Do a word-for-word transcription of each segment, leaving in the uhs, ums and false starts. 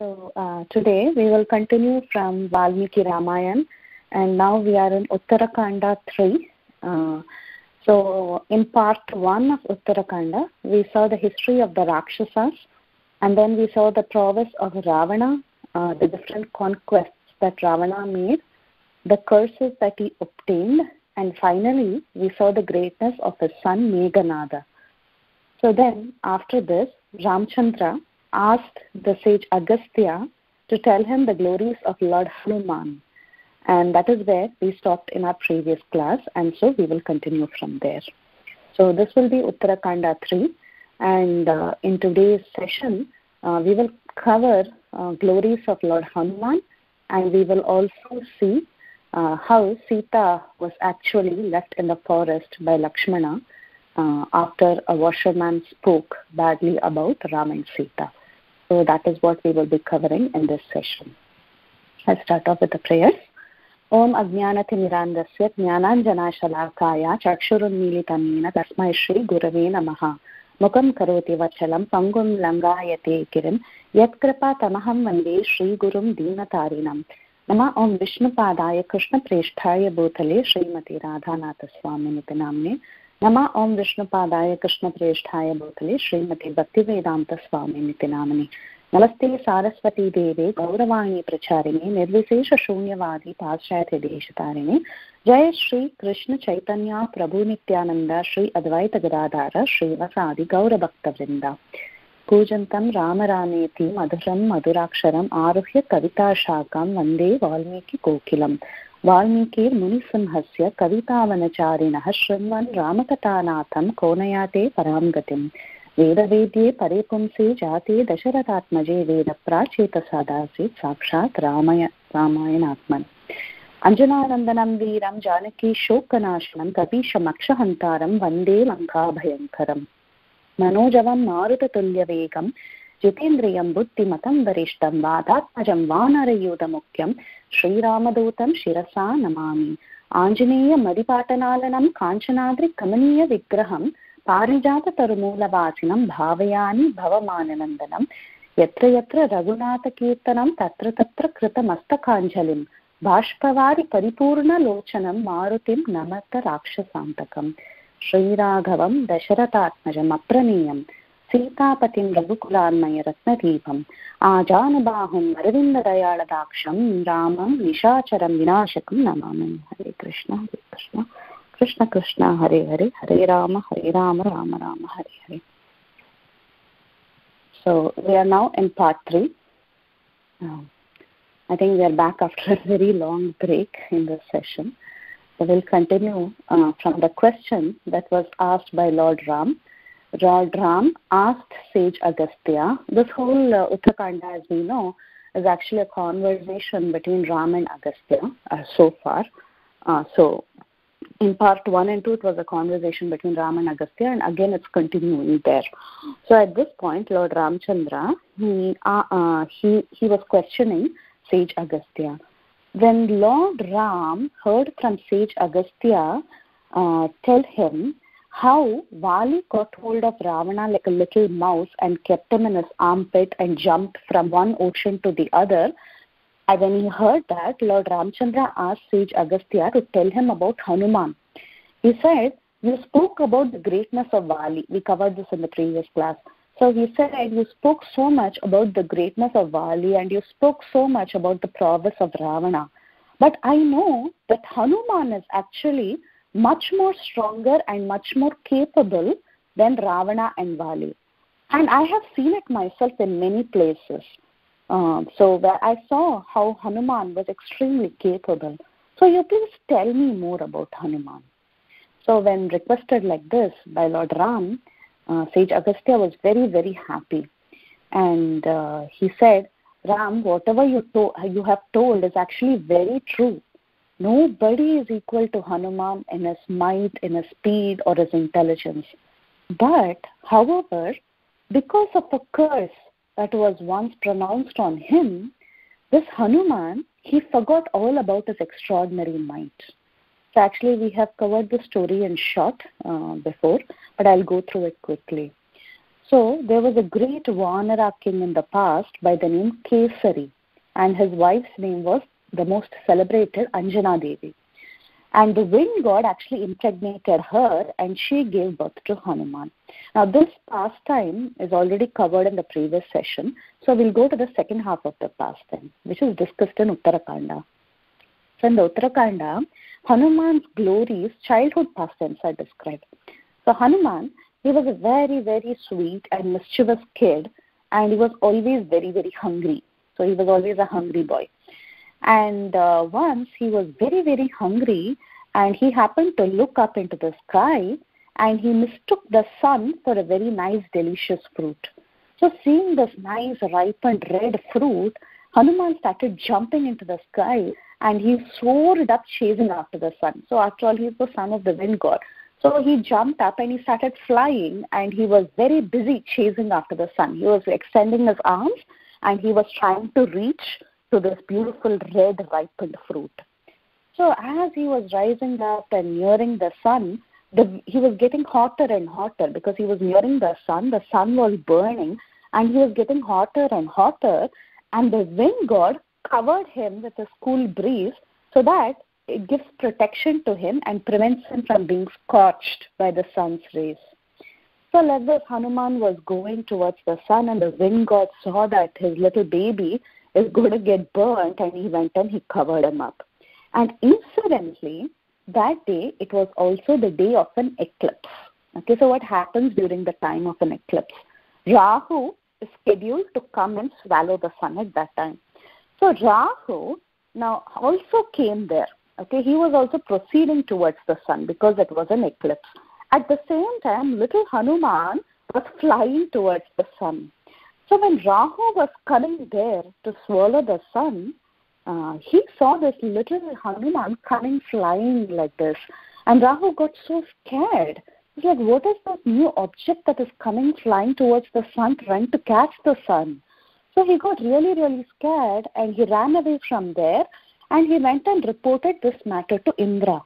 So uh, today we will continue from Valmiki Ramayana, and now we are in Uttarakanda three. Uh, so in part one of Uttarakanda, we saw the history of the Rakshasas, and then we saw the prowess of Ravana, uh, the different conquests that Ravana made, the curses that he obtained, and finally we saw the greatness of his son Meghanada. So then, after this, Ramchandra asked the sage Agastya to tell him the glories of Lord Hanuman. And that is where we stopped in our previous class, and so we will continue from there. So this will be Uttarakanda three, and uh, in today's session, uh, we will cover uh, glories of Lord Hanuman, and we will also see uh, how Sita was actually left in the forest by Lakshmana uh, after a washerman spoke badly about Ram and Sita. So that is what we will be covering in this session. I'll start off with the prayers. Om Ajnanati Mirandasya Jnananjana Shalakaya Chakshurunmilitamena Tasmai Shri Gurave Namaha Mukam Karoti Vachalam Pangum Langayate Kirim Yatkripa Tamaham Vande Shri Gurum Dinatarinam Nama Om Vishnu Padaya Krishna Presthaya Bhutale Srimati Radhanatha Swamini Namne Nama Om Vishnu Padaya Krishna Presthaya Bhutale Srimati Bhaktivedanta Swamini Namani Namaste Saraswati Devi Gauravani Pracharini Nirvisesha Shunyavadi Paschayate Deshatarini Jai Shri Krishna Chaitanya Prabhu Nityananda Shri Advaita Gadadhara Shri Vasadi Gaura Bhakta Vrinda Pujantam Rama Rameti Madhuram Madhuraksharam Aruhya Kavita Shakam Vande Valmiki Kokilam Valmikir Munisimhasya Kavitavanacharinaha Shrimvan Ramakatanatham Konayate Paramgatim Vedavedye Paripumse Jate Dasharatatmaje Veda Pracheta Sadasi Sakshat Ramaya Ramayanatman Anjanarandanam Viram Janaki Shokanashanam Kapisha Makshahantaram Vande Lanka Bhayankaram Manojavam Maruta Tulya Vegam Jitendriyam Buddhimatam Varishtam Vadatmajam Vanarayudamukyam Sri Ramadutam Shirasa Namami Anjaneya Madipatanalanam Kanchanadri Kamaniya Vigraham Parijata Tarumula Vasinam Bhavayani Bhavamananandanam Yatra Yatra Raghunatha Kirtanam Tatra Tatra Krita Mastakanjalim Bhashpavari Paripurna Lochanam Marutim Namata Rakshasantakam Sri Raghavam Dasharatatmajam Apraniyam Sitapatim Raghukulanmaya Ratnadipam Ajanabahum Arvindadayadaksham Ramam Nishacharam Vinashakam Namam Hare Krishna Hare Krishna Krishna Krishna Hare Hare Hare Rama Hare Rama Rama Rama Hare Hare. So we are now in part three. Uh, I think we are back after a very long break in this session. So we'll continue uh, from the question that was asked by Lord Ram. Lord Ram asked sage Agastya. This whole uh, Uttarakanda, as we know, is actually a conversation between Ram and Agastya uh, so far. Uh, so in part one and two, it was a conversation between Ram and Agastya, and again it's continuing there. So at this point, Lord Ramchandra, he, uh, uh, he, he was questioning sage Agastya. When Lord Ram heard from sage Agastya uh, tell him how Vali got hold of Ravana like a little mouse and kept him in his armpit and jumped from one ocean to the other, and when he heard that, Lord Ramchandra asked sage Agastya to tell him about Hanuman. He said, you spoke about the greatness of Vali. We covered this in the previous class. So he said, you spoke so much about the greatness of Vali and you spoke so much about the prowess of Ravana. But I know that Hanuman is actually much more stronger and much more capable than Ravana and Vali. And I have seen it myself in many places. Uh, so where I saw how Hanuman was extremely capable. So you please tell me more about Hanuman. So when requested like this by Lord Ram, uh, sage Agastya was very, very happy. And uh, he said, Ram, whatever you, to- you have told is actually very true. Nobody is equal to Hanuman in his might, in his speed, or his intelligence. But, however, because of a curse that was once pronounced on him, this Hanuman, he forgot all about his extraordinary might. So actually we have covered the story in short uh, before, but I'll go through it quickly. So there was a great Vanara king in the past by the name Kesari, and his wife's name was the most celebrated Anjana Devi. And the wind god actually impregnated her, and she gave birth to Hanuman. Now this pastime is already covered in the previous session, so we'll go to the second half of the pastime, which is discussed in Uttarakanda. So in the Uttarakanda, Hanuman's glories, childhood pastimes are described. So Hanuman, he was a very, very sweet and mischievous kid, and he was always very, very hungry. So he was always a hungry boy. And uh, once he was very, very hungry, and he happened to look up into the sky, and he mistook the sun for a very nice, delicious fruit. So seeing this nice, ripened red fruit, Hanuman started jumping into the sky, and he soared up chasing after the sun. So after all, he's the son of the wind god. So he jumped up and he started flying, and he was very busy chasing after the sun. He was extending his arms, and he was trying to reach to this beautiful red ripened fruit. So as he was rising up and nearing the sun, the, he was getting hotter and hotter because he was nearing the sun. The sun was burning, and he was getting hotter and hotter, and the wind god covered him with a cool breeze so that it gives protection to him and prevents him from being scorched by the sun's rays. So like this, Hanuman was going towards the sun, and the wind god saw that his little baby is going to get burnt, and he went and he covered him up. And incidentally, that day, it was also the day of an eclipse. Okay, so what happens during the time of an eclipse? Rahu is scheduled to come and swallow the sun at that time. So Rahu now also came there. Okay, he was also proceeding towards the sun because it was an eclipse. At the same time, little Hanuman was flying towards the sun. So when Rahu was coming there to swallow the sun, uh, he saw this little Hanuman coming flying like this. And Rahu got so scared. He's like, what is this new object that is coming flying towards the sun, trying to catch the sun? So he got really, really scared, and he ran away from there, and he went and reported this matter to Indra.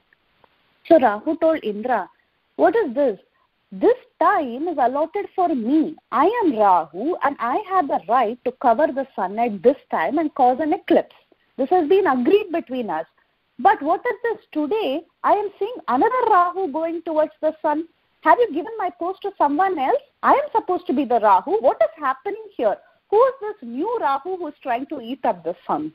So Rahu told Indra, what is this? This time is allotted for me. I am Rahu, and I have the right to cover the sun at this time and cause an eclipse. This has been agreed between us. But what is this? Today, I am seeing another Rahu going towards the sun. Have you given my post to someone else? I am supposed to be the Rahu. What is happening here? Who is this new Rahu who is trying to eat up the sun?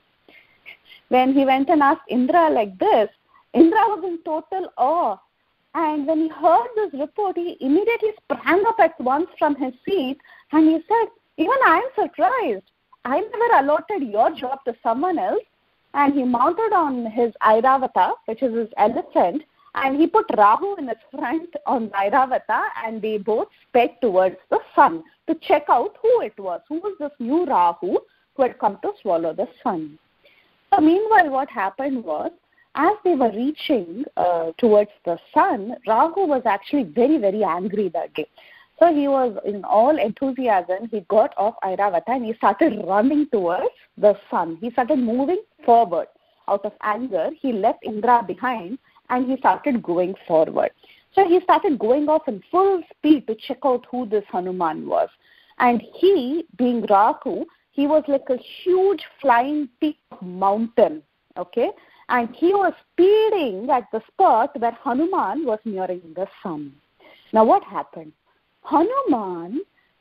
When he went and asked Indra like this, Indra was in total awe. And when he heard this report, he immediately sprang up at once from his seat, and he said, even I am surprised. I never allotted your job to someone else. And he mounted on his Airavata, which is his elephant, and he put Rahu in his front on Airavata, and they both sped towards the sun to check out who it was. Who was this new Rahu who had come to swallow the sun? So meanwhile, what happened was, as they were reaching uh, towards the sun, Rahu was actually very, very angry that day. So he was in all enthusiasm. He got off Airavata and he started running towards the sun. He started moving forward. Out of anger, he left Indra behind and he started going forward. So he started going off in full speed to check out who this Hanuman was. And he, being Rahu, he was like a huge flying peak mountain, okay? And he was speeding at the spot where Hanuman was nearing the sun. Now what happened? Hanuman,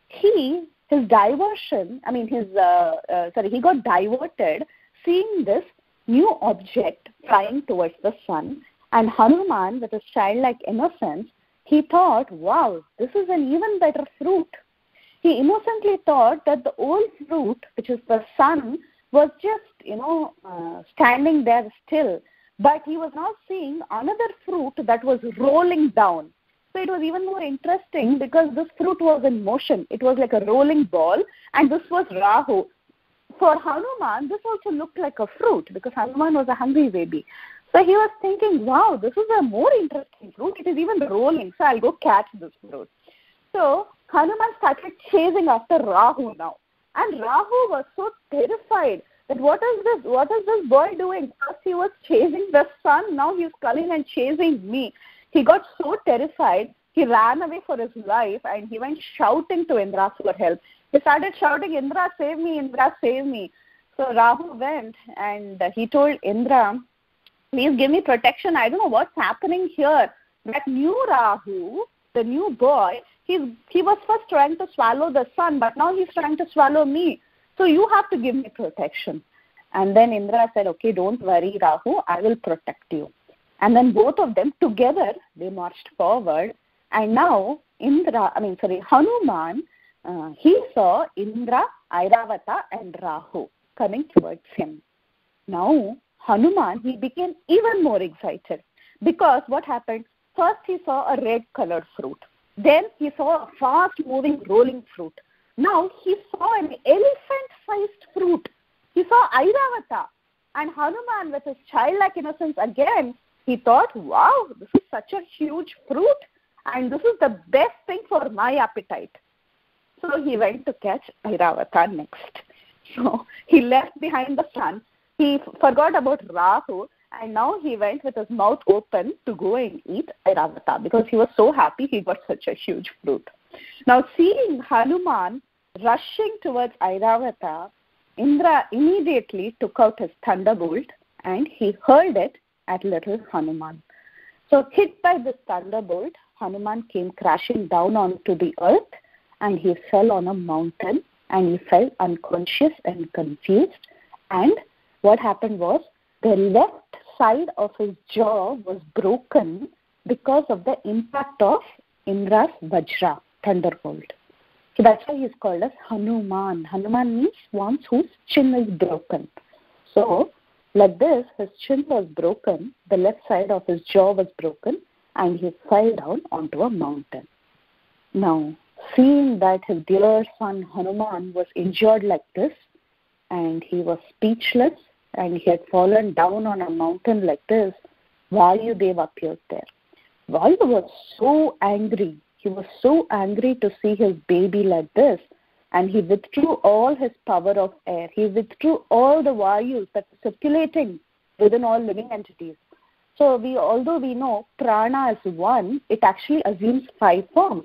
he, his diversion, I mean his, uh, uh, sorry, he got diverted seeing this new object flying towards the sun. And Hanuman, with his childlike innocence, he thought, wow, this is an even better fruit. He innocently thought that the old fruit, which is the sun, was just, you know, uh, standing there still. But he was now seeing another fruit that was rolling down. So it was even more interesting because this fruit was in motion. It was like a rolling ball, and this was Rahu. For Hanuman, this also looked like a fruit because Hanuman was a hungry baby. So he was thinking, wow, this is a more interesting fruit. It is even rolling, so I'll go catch this fruit. So Hanuman started chasing after Rahu now. And Rahu was so terrified that what is this? What is this boy doing? First he was chasing the sun, now he's coming and chasing me. He got so terrified he ran away for his life and he went shouting to Indra for help. He started shouting, Indra, save me, Indra, save me. So Rahu went and he told Indra, please give me protection. I don't know what's happening here. That new Rahu, the new boy, he's, he was first trying to swallow the sun, but now he's trying to swallow me. So you have to give me protection. And then Indra said, okay, don't worry, Rahu, I will protect you. And then both of them together, they marched forward. And now Indra, I mean, sorry, Hanuman, uh, he saw Indra, Airavata and Rahu coming towards him. Now, Hanuman, he became even more excited because what happened? First, he saw a red-colored fruit. Then he saw a fast-moving, rolling fruit. Now, he saw an elephant-sized fruit. He saw Airavata. And Hanuman, with his childlike innocence again, he thought, wow, this is such a huge fruit and this is the best thing for my appetite. So he went to catch Airavata next. So he left behind the sun. He forgot about Rahu and now he went with his mouth open to go and eat Airavata because he was so happy he got such a huge fruit. Now seeing Hanuman rushing towards Airavata, Indra immediately took out his thunderbolt and he hurled it at little Hanuman. So hit by this thunderbolt, Hanuman came crashing down onto the earth and he fell on a mountain and he fell unconscious and confused. And what happened was the left side of his jaw was broken because of the impact of Indra's Vajra, thunderbolt. So that's why he's called as Hanuman. Hanuman means one whose chin is broken. So like this, his chin was broken, the left side of his jaw was broken, and he fell down onto a mountain. Now, seeing that his dear son Hanuman was injured like this, and he was speechless, and he had fallen down on a mountain like this, Vayudeva appeared there. Vayu was so angry. He was so angry to see his baby like this, and he withdrew all his power of air. He withdrew all the Vayus that were circulating within all living entities. So we, although we know prana is one, it actually assumes five forms.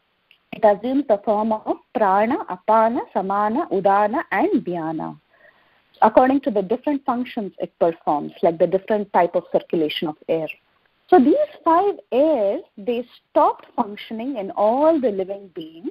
It assumes the form of prana, apana, samana, udana and dhyana, according to the different functions it performs, like the different type of circulation of air. So these five airs, they stopped functioning in all the living beings,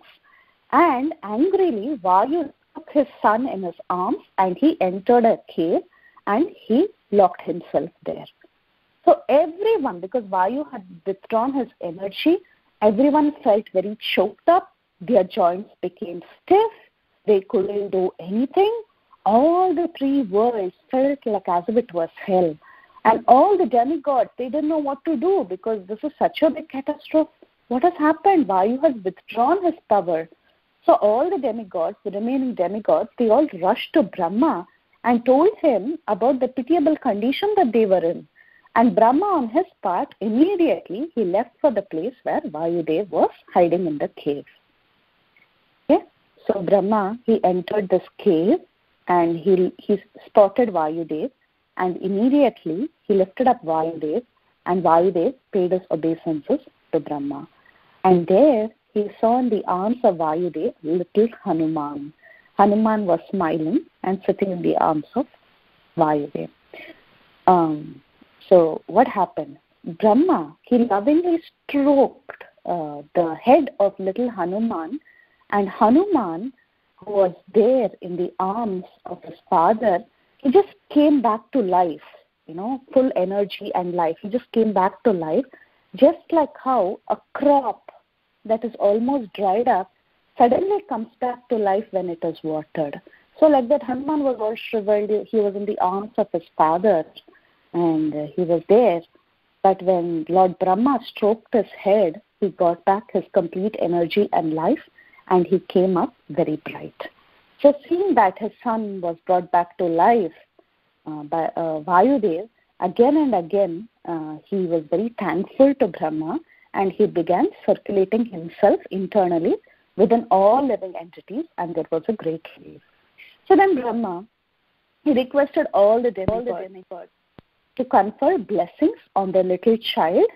and angrily Vayu took his son in his arms and he entered a cave and he locked himself there. So everyone, because Vayu had withdrawn his energy, everyone felt very choked up, their joints became stiff, they couldn't do anything. All the three worlds felt like as if it was hell. And all the demigods, they didn't know what to do because this is such a big catastrophe. What has happened? Vayu has withdrawn his power. So all the demigods, the remaining demigods, they all rushed to Brahma and told him about the pitiable condition that they were in. And Brahma, on his part, immediately he left for the place where Vayudev was hiding in the cave. Okay? So Brahma, he entered this cave and he, he spotted Vayudev, and immediately he lifted up Vayudev, and Vayudev paid his obeisances to Brahma. And there he saw in the arms of Vayudev little Hanuman. Hanuman was smiling and sitting in the arms of Vayudev. Um, so what happened? Brahma, he lovingly stroked uh, the head of little Hanuman, and Hanuman, who was there in the arms of his father, he just came back to life, you know, full energy and life. He just came back to life, just like how a crop that is almost dried up suddenly comes back to life when it is watered. So like that, Hanuman was all shriveled. He was in the arms of his father, and he was there. But when Lord Brahma stroked his head, he got back his complete energy and life, and he came up very bright. So seeing that his son was brought back to life uh, by uh, Vayudev, again and again uh, he was very thankful to Brahma, and he began circulating himself internally within all living entities, and there was a great relief. So then Brahma, he requested all the demigods, all the demigods to confer blessings on the little child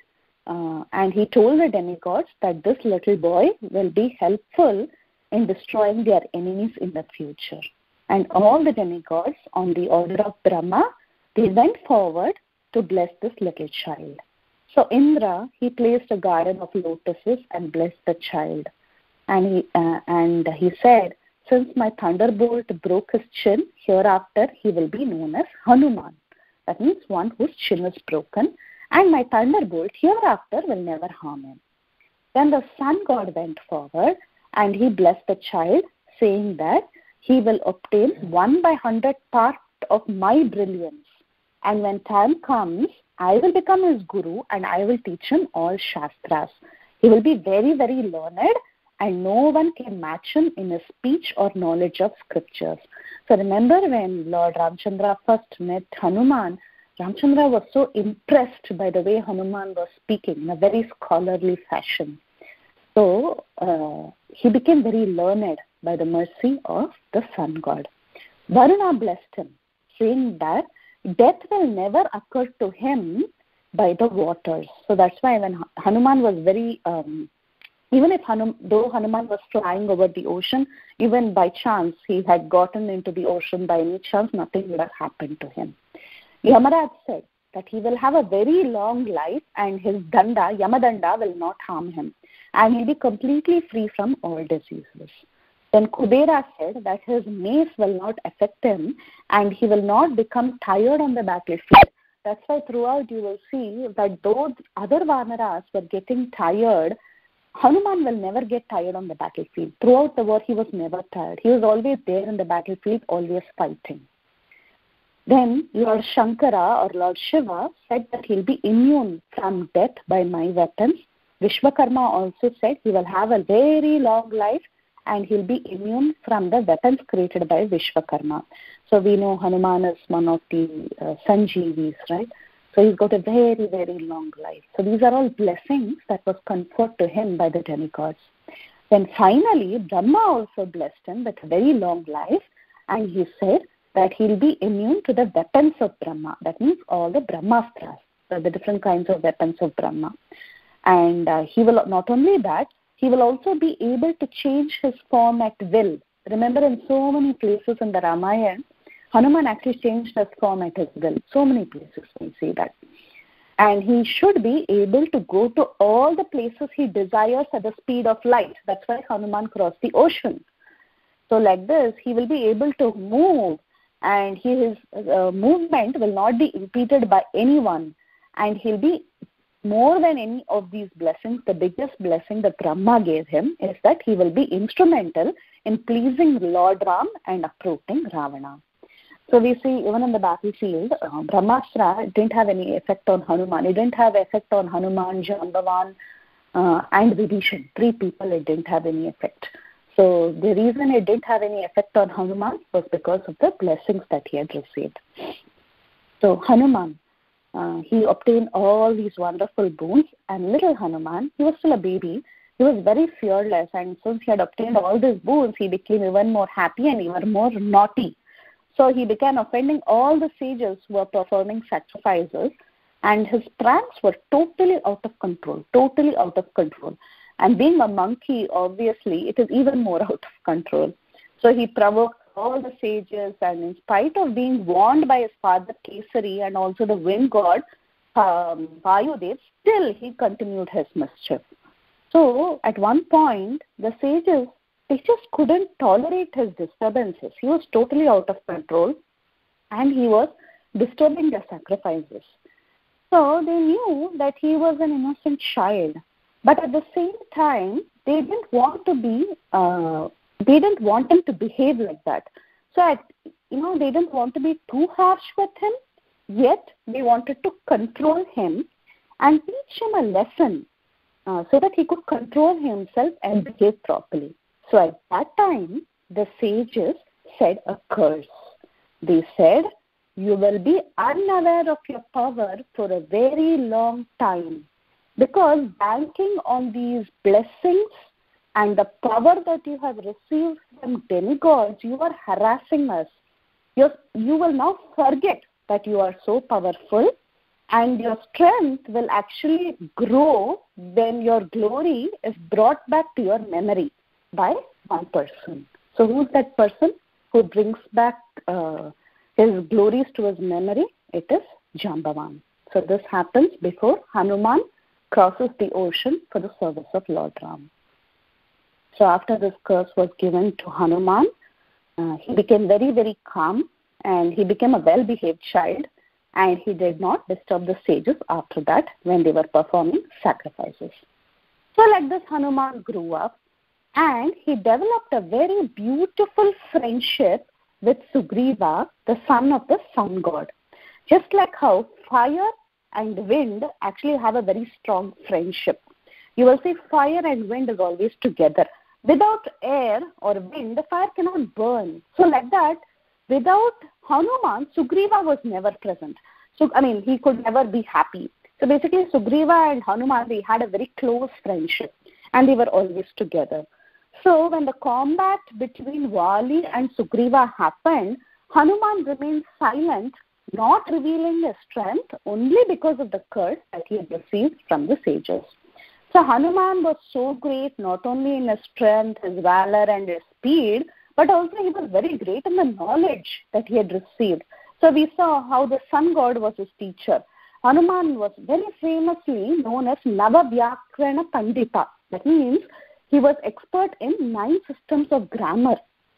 uh, and he told the demigods that this little boy will be helpful in destroying their enemies in the future. And all the demigods, on the order of Brahma, they went forward to bless this little child. So Indra, he placed a garden of lotuses and blessed the child. And he, uh, and he said, since my thunderbolt broke his chin, hereafter he will be known as Hanuman. That means one whose chin is broken. And my thunderbolt hereafter will never harm him. Then the sun god went forward and he blessed the child, saying that he will obtain one by hundred part of my brilliance. And when time comes, I will become his guru and I will teach him all shastras. He will be very, very learned and no one can match him in his speech or knowledge of scriptures. So remember when Lord Ramchandra first met Hanuman, Ramchandra was so impressed by the way Hanuman was speaking in a very scholarly fashion. So uh, he became very learned by the mercy of the sun god. Varuna blessed him, saying that death will never occur to him by the waters. So that's why when Hanuman was very, um, even if Hanum, though Hanuman was flying over the ocean, even by chance he had gotten into the ocean by any chance, nothing would have happened to him. Yamaraj said that he will have a very long life and his danda, Yamadanda, will not harm him and he'll be completely free from all diseases. Then Kubera said that his mace will not affect him and he will not become tired on the battlefield. That's why throughout you will see that though other Vanaras were getting tired, Hanuman will never get tired on the battlefield. Throughout the war, he was never tired. He was always there in the battlefield, always fighting. Then Lord Shankara or Lord Shiva said that he'll be immune from death by my weapons. Vishwakarma also said he will have a very long life and he'll be immune from the weapons created by Vishwakarma. So we know Hanuman is one of the uh, Sanjeevis, right? So he's got a very, very long life. So these are all blessings that was conferred to him by the demigods. Then finally, Brahma also blessed him with a very long life and he said that he'll be immune to the weapons of Brahma. That means all the Brahmastras, so the different kinds of weapons of Brahma. And uh, he will, not only that, he will also be able to change his form at will. Remember, in so many places in the Ramayana, Hanuman actually changed his form at his will. So many places we see that. And he should be able to go to all the places he desires at the speed of light. That's why Hanuman crossed the ocean. So like this, he will be able to move and his uh, movement will not be impeded by anyone. And he'll be, more than any of these blessings, the biggest blessing that Brahma gave him is that he will be instrumental in pleasing Lord Ram and uprooting Ravana. So we see even in the battlefield, uh, Brahmastra didn't have any effect on Hanuman. It didn't have effect on Hanuman, Jambavan, uh, and Vibhishan. Three people, it didn't have any effect. So the reason it didn't have any effect on Hanuman was because of the blessings that he had received. So Hanuman, uh, he obtained all these wonderful boons, and little Hanuman, he was still a baby. He was very fearless, and since he had obtained all these boons, he became even more happy and even more naughty. So he began offending all the sages who were performing sacrifices, and his pranks were totally out of control, totally out of control. And being a monkey, obviously, it is even more out of control. So he provoked all the sages, and in spite of being warned by his father Kesari and also the wind god um, Vayudev, still he continued his mischief. So at one point, the sages, they just couldn't tolerate his disturbances. He was totally out of control and he was disturbing their sacrifices. So they knew that he was an innocent child. But at the same time, they didn't want to be, uh, they didn't want him to behave like that. So, at, you know, they didn't want to be too harsh with him, yet they wanted to control him and teach him a lesson uh, so that he could control himself and behave properly. So at that time, the sages said a curse. They said, you will be unaware of your power for a very long time, because banking on these blessings and the power that you have received from demigods, you are harassing us. You're, you will now forget that you are so powerful And your strength will actually grow when your glory is brought back to your memory by one person. So who's that person who brings back uh, his glories to his memory? It is Jambavan. So this happens before Hanuman crosses the ocean for the service of Lord Ram. So after this curse was given to Hanuman, uh, he became very, very calm, and he became a well-behaved child, and he did not disturb the sages after that when they were performing sacrifices. So like this, Hanuman grew up, and he developed a very beautiful friendship with Sugriva, the son of the sun god. Just like how fire and wind actually have a very strong friendship. You will see fire and wind is always together. Without air or wind, the fire cannot burn. So like that, without Hanuman, Sugriva was never present. So, I mean, he could never be happy. So basically, Sugriva and Hanuman, they had a very close friendship, and they were always together. So when the combat between Vali and Sugriva happened, Hanuman remained silent, not revealing his strength, only because of the curse that he had received from the sages. So Hanuman was so great, not only in his strength, his valor, and his speed, but also he was very great in the knowledge that he had received. So we saw how the sun god was his teacher. Hanuman was very famously known as Navavyakrana Pandita. That means he was expert in nine systems of grammar.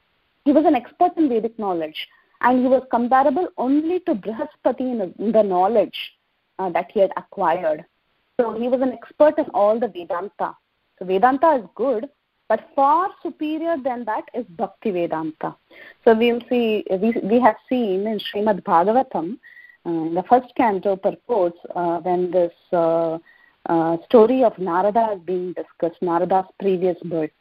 He was an expert in Vedic knowledge, and he was comparable only to Brihaspati in, in the knowledge uh, that he had acquired. So he was an expert in all the Vedanta. So Vedanta is good, but far superior than that is Bhakti Vedanta. So we will see, we, we have seen in Srimad Bhagavatam, uh, in the first canto purports, uh, when this uh, uh, story of Narada is being discussed, Narada's previous birth.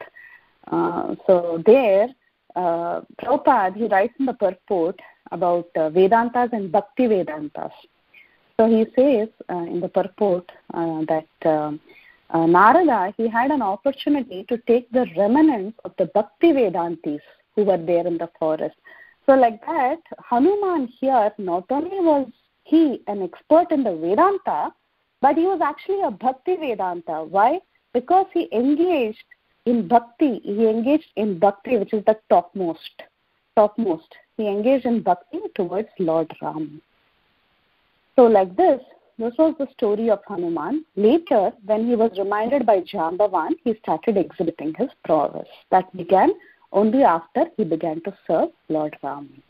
Uh, so there, uh, Prabhupada, he writes in the purport about uh, Vedantas and Bhakti Vedantas. So he says uh, in the purport uh, that uh, uh, Narada, he had an opportunity to take the remnants of the Bhakti Vedantis who were there in the forest. So like that, Hanuman here, not only was he an expert in the Vedanta, but he was actually a Bhakti Vedanta. Why? Because he engaged in Bhakti. He engaged in Bhakti, which is the topmost. Topmost. He engaged in Bhakti towards Lord Ram. So like this, this was the story of Hanuman. Later, when he was reminded by Jambavan, he started exhibiting his prowess. That began only after he began to serve Lord Ram.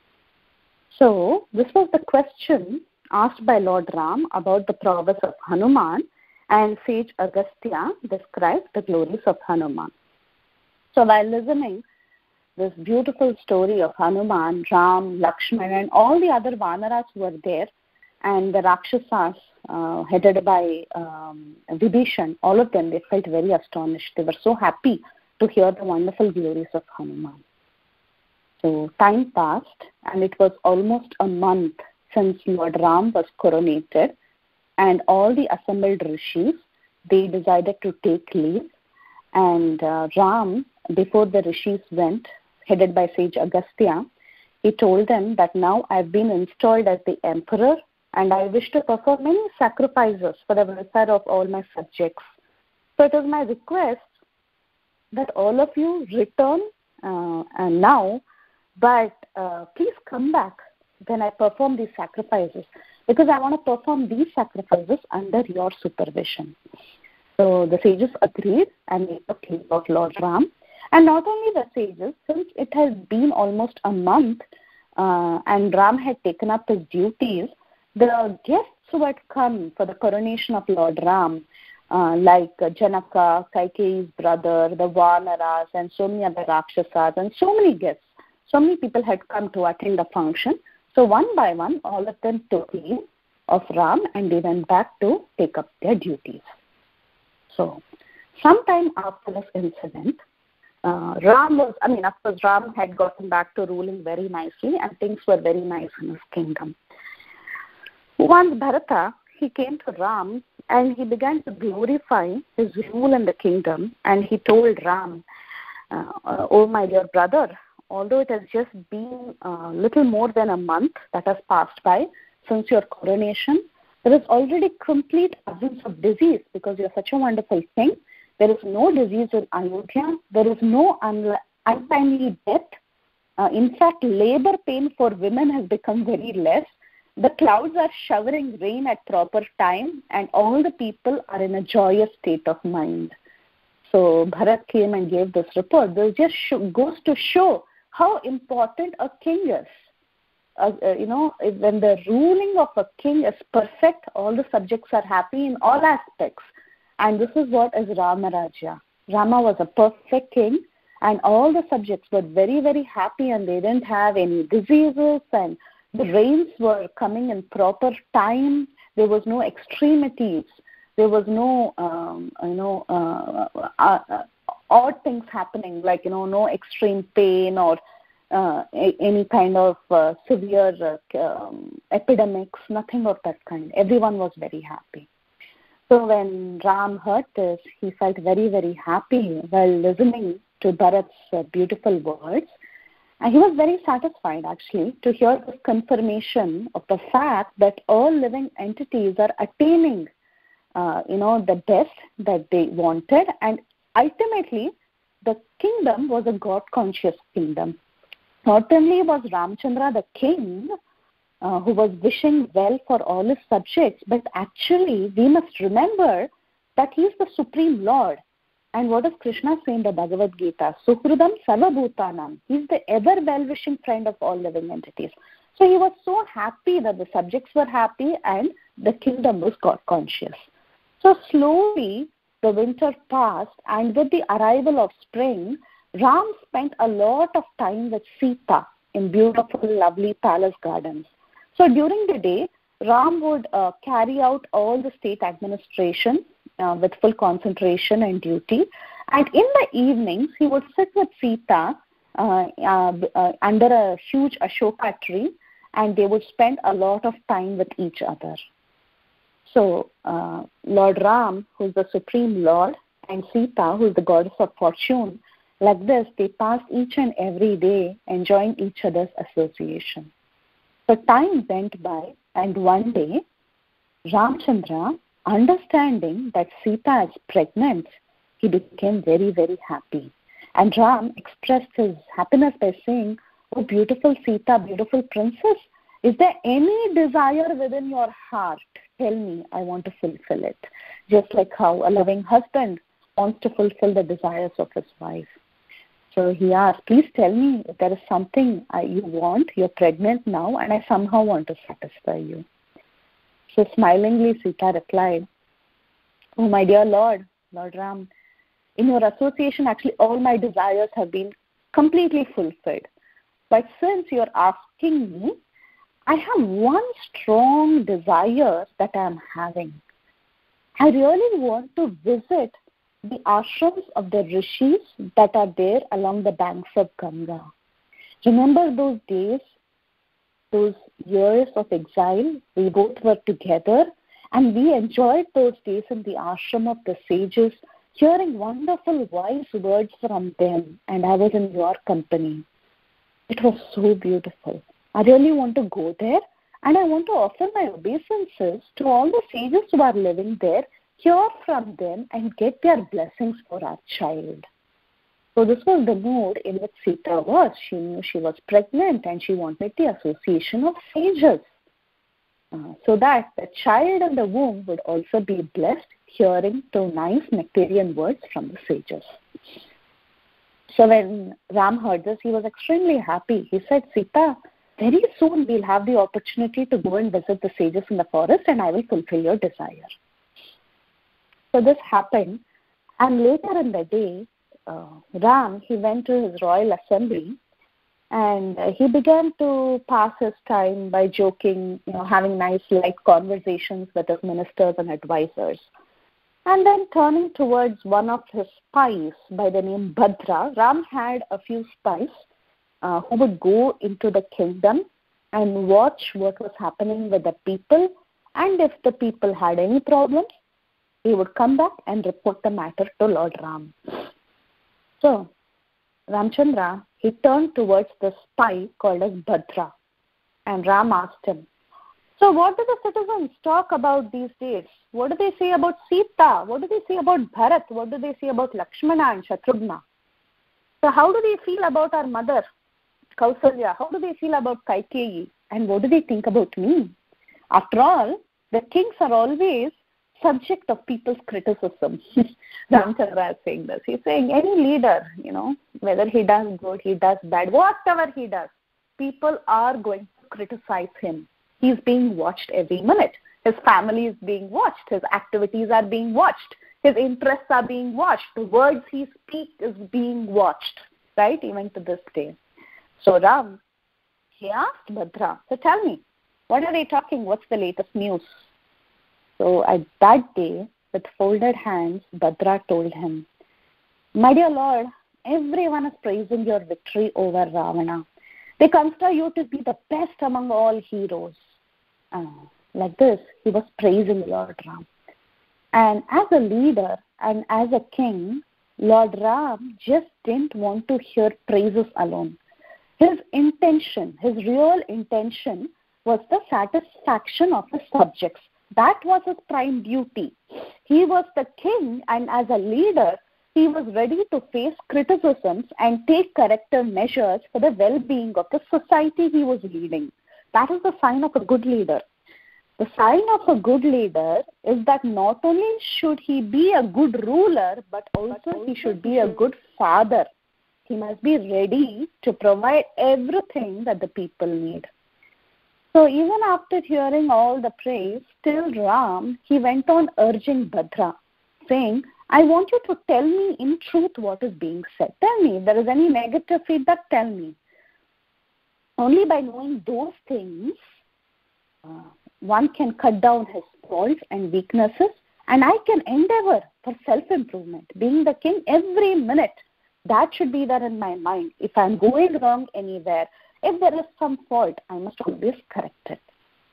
So this was the question asked by Lord Ram about the prowess of Hanuman, and sage Agastya described the glories of Hanuman. So while listening this beautiful story of Hanuman, Ram, Lakshman, and all the other Vanaras who were there, and the Rakshasas uh, headed by um, Vibhishan, all of them, they felt very astonished. They were so happy to hear the wonderful glories of Hanuman. So time passed, and it was almost a month since Lord Ram was coronated, and all the assembled rishis, they decided to take leave. And uh, Ram, before the rishis went, headed by sage Agastya, he told them that now I've been installed as the emperor, and I wish to perform many sacrifices for the welfare of all my subjects. So it is my request that all of you return uh, and now, but uh, please come back when I perform these sacrifices, because I want to perform these sacrifices under your supervision. So the sages agreed, and they took leave of Lord Ram. And not only the sages, since it has been almost a month uh, and Ram had taken up his duties, the guests who had come for the coronation of Lord Ram, uh, like uh, Janaka, Kaikeyi's brother, the Vanaras, and so many other Rakshasas, and so many guests, so many people had come to attend the function. So one by one, all of them took leave of Ram, and they went back to take up their duties. So sometime after this incident, uh, Ram was, I mean, of course, Ram had gotten back to ruling very nicely, and things were very nice in his kingdom. Once Bharata, he came to Ram, and he began to glorify his rule in the kingdom, and he told Ram, uh, oh my dear brother, although it has just been a little more than a month that has passed by since your coronation, There is already complete absence of disease because you are such a wonderful king. There is no disease in Ayodhya. There is no un- untimely death. Uh, in fact, labor pain for women has become very less. The clouds are showering rain at proper time, and all the people are in a joyous state of mind. So Bharat came and gave this report. This just sh- goes to show how important a king is. Uh, uh, you know, when the ruling of a king is perfect, all the subjects are happy in all aspects. And this is what is Rama Rajya. Rama was a perfect king, and all the subjects were very, very happy, and they didn't have any diseases, and the rains were coming in proper time. There was no extremities. There was no, um, you know, uh, uh, uh, odd things happening, like, you know, no extreme pain or uh, a, any kind of uh, severe uh, um, epidemics, nothing of that kind. Everyone was very happy. So when Ram heard this, he felt very, very happy while listening to Bharat's uh, beautiful words. And he was very satisfied, actually, to hear this confirmation of the fact that all living entities are attaining, uh, you know, the best that they wanted. And ultimately, the kingdom was a God-conscious kingdom. Not only was Ramchandra the king, Uh, who was wishing well for all his subjects, but actually we must remember that he is the Supreme Lord. And what does Krishna say in the Bhagavad Gita? Suhridam Sarvabhutanam. He is the ever well-wishing friend of all living entities. So he was so happy that the subjects were happy and the kingdom was God-conscious. So slowly the winter passed, and with the arrival of spring, Ram spent a lot of time with Sita in beautiful, lovely palace gardens. So during the day, Ram would uh, carry out all the state administration uh, with full concentration and duty. And in the evenings, he would sit with Sita uh, uh, uh, under a huge Ashoka tree, and they would spend a lot of time with each other. So uh, Lord Ram, who is the Supreme Lord, and Sita, who is the goddess of fortune, like this, they passed each and every day enjoying each other's association. So time went by, and one day, Ramchandra, understanding that Sita is pregnant, he became very, very happy. And Ram expressed his happiness by saying, "Oh, beautiful Sita, beautiful princess, is there any desire within your heart? Tell me, I want to fulfill it." Just like how a loving husband wants to fulfill the desires of his wife. So he asked, "Please tell me if there is something I, you want. You're pregnant now, and I somehow want to satisfy you." So smilingly, Sita replied, "Oh, my dear Lord, Lord Ram, in your association, actually all my desires have been completely fulfilled. But since you're asking me, I have one strong desire that I am having. I really want to visit the ashrams of the rishis that are there along the banks of Ganga. Remember those days, those years of exile? We both were together, and we enjoyed those days in the ashram of the sages, hearing wonderful wise words from them, and I was in your company. It was so beautiful. I really want to go there, and I want to offer my obeisances to all the sages who are living there, hear from them, and get their blessings for our child." So this was the mood in which Sita was. She knew she was pregnant, and she wanted the association of sages, uh, so that the child in the womb would also be blessed, hearing the nice nectarian words from the sages. So when Ram heard this, he was extremely happy. He said, "Sita, very soon we'll have the opportunity to go and visit the sages in the forest, and I will fulfill your desire." So this happened, and later in the day, uh, Ram, he went to his royal assembly, and uh, he began to pass his time by joking, you know, having nice light conversations with his ministers and advisors. And then turning towards one of his spies by the name Bhadra, Ram had a few spies uh, who would go into the kingdom and watch what was happening with the people, and if the people had any problems, he would come back and report the matter to Lord Ram. So Ramchandra, he turned towards the spy called as Bhadra, and Ram asked him, So what do the citizens talk about these days? What do they say about Sita? What do they say about Bharat? What do they say about Lakshmana and Shatrughna? So how do they feel about our mother, Kausalya? How do they feel about Kaikeyi? And what do they think about me? After all, the kings are always subject of people's criticism. Ramchandra is saying this. He's saying any leader, you know, whether he does good, he does bad, whatever he does, people are going to criticize him. He's being watched every minute. His family is being watched. His activities are being watched. His interests are being watched. The words he speaks is being watched, right, even to this day. So Ram, he asked Bhadra, so tell me, what are they talking? What's the latest news? So at that day, with folded hands, Bhadra told him, my dear Lord, everyone is praising your victory over Ravana. They consider you to be the best among all heroes. Uh, like this, he was praising Lord Ram. And as a leader and as a king, Lord Ram just didn't want to hear praises alone. His intention, his real intention was the satisfaction of his subjects. That was his prime duty. He was the king, and as a leader, he was ready to face criticisms and take corrective measures for the well-being of the society he was leading. That is the sign of a good leader. The sign of a good leader is that not only should he be a good ruler, but also he should be a good father. He must be ready to provide everything that the people need. So even after hearing all the praise, still Ram, he went on urging Bhadra, saying, I want you to tell me in truth what is being said. Tell me, if there is any negative feedback, tell me. Only by knowing those things, uh, one can cut down his faults and weaknesses, and I can endeavor for self-improvement. Being the king every minute, that should be there in my mind. If I'm going wrong anywhere, if there is some fault, I must always correct it.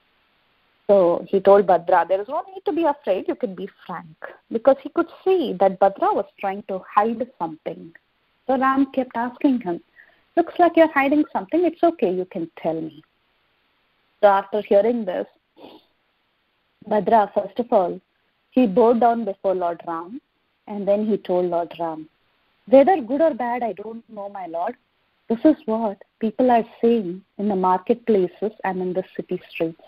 So he told Bhadra, there is no need to be afraid, you can be frank. Because he could see that Bhadra was trying to hide something. So Ram kept asking him, looks like you're hiding something, it's okay, you can tell me. So after hearing this, Bhadra, first of all, he bowed down before Lord Ram, and then he told Lord Ram, whether good or bad, I don't know, my lord. This is what people are saying in the marketplaces and in the city streets.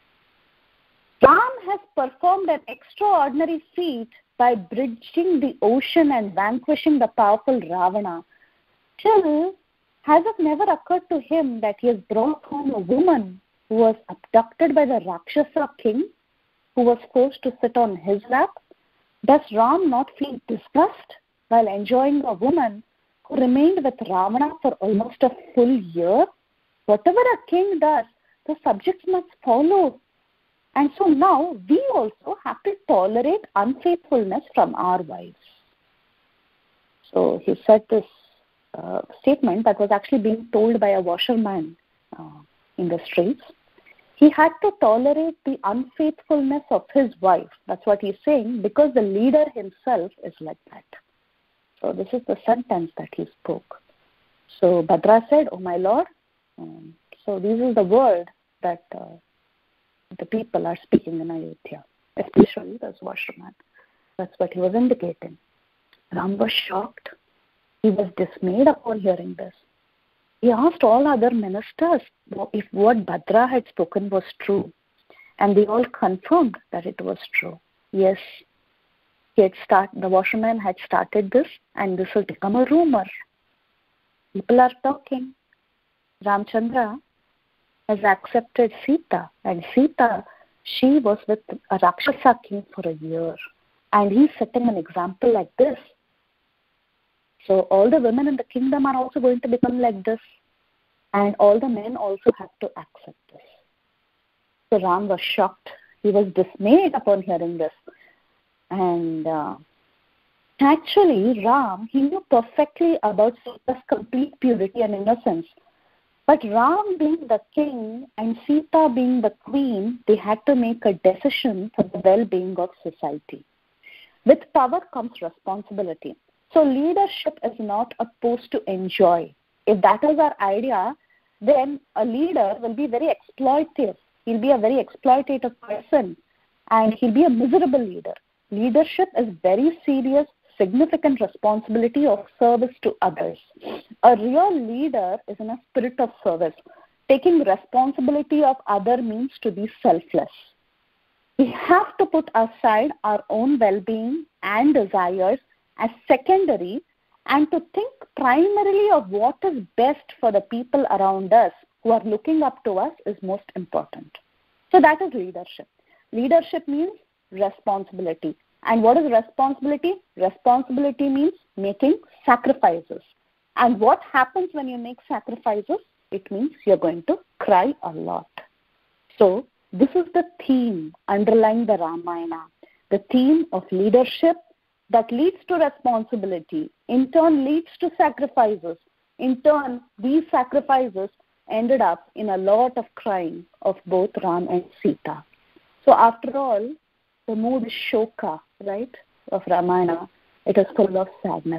Ram has performed an extraordinary feat by bridging the ocean and vanquishing the powerful Ravana. Still, has it never occurred to him that he has brought home a woman who was abducted by the Rakshasa king, who was forced to sit on his lap? Does Ram not feel disgust while enjoying a woman who remained with Ravana for almost a full year? Whatever a king does, the subjects must follow. And so now we also have to tolerate unfaithfulness from our wives. So he said this uh, statement that was actually being told by a washerman uh, in the streets. He had to tolerate the unfaithfulness of his wife. That's what he's saying, because the leader himself is like that. So this is the sentence that he spoke. So Bhadra said, oh my lord, um, so this is the word that uh, the people are speaking in Ayodhya, especially this washerman. That's what he was indicating. Ram was shocked. He was dismayed upon hearing this. He asked all other ministers if what Bhadra had spoken was true, and they all confirmed that it was true. Yes, he had start, the washerman had started this, and this has become a rumor. People are talking. Ramchandra has accepted Sita, and Sita, she was with a Rakshasa king for a year, and he's setting an example like this. So all the women in the kingdom are also going to become like this, and all the men also have to accept this. So Ram was shocked. He was dismayed upon hearing this. And uh, actually, Ram, he knew perfectly about Sita's complete purity and innocence. But Ram being the king and Sita being the queen, they had to make a decision for the well-being of society. With power comes responsibility. So leadership is not opposed to enjoy. If that is our idea, then a leader will be very exploitative. He'll be a very exploitative person, and he'll be a miserable leader. Leadership is very serious, significant responsibility of service to others. A real leader is in a spirit of service. Taking responsibility of other means to be selfless. We have to put aside our own well-being and desires as secondary and to think primarily of what is best for the people around us who are looking up to us is most important. So that is leadership. Leadership means responsibility. And what is responsibility? Responsibility means making sacrifices. And what happens when you make sacrifices? It means you're going to cry a lot. So this is the theme underlying the Ramayana, the theme of leadership that leads to responsibility, in turn leads to sacrifices. In turn, these sacrifices ended up in a lot of crying of both Ram and Sita. So after all, the mood is shoka, right, of Ramayana. It is full of sadness.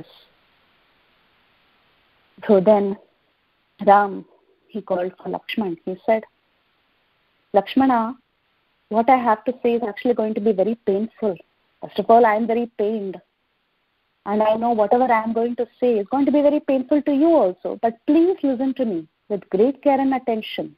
So then Ram, he called for Lakshman. He said, Lakshmana, what I have to say is actually going to be very painful. First of all, I am very pained. And I know whatever I am going to say is going to be very painful to you also. But please listen to me with great care and attention.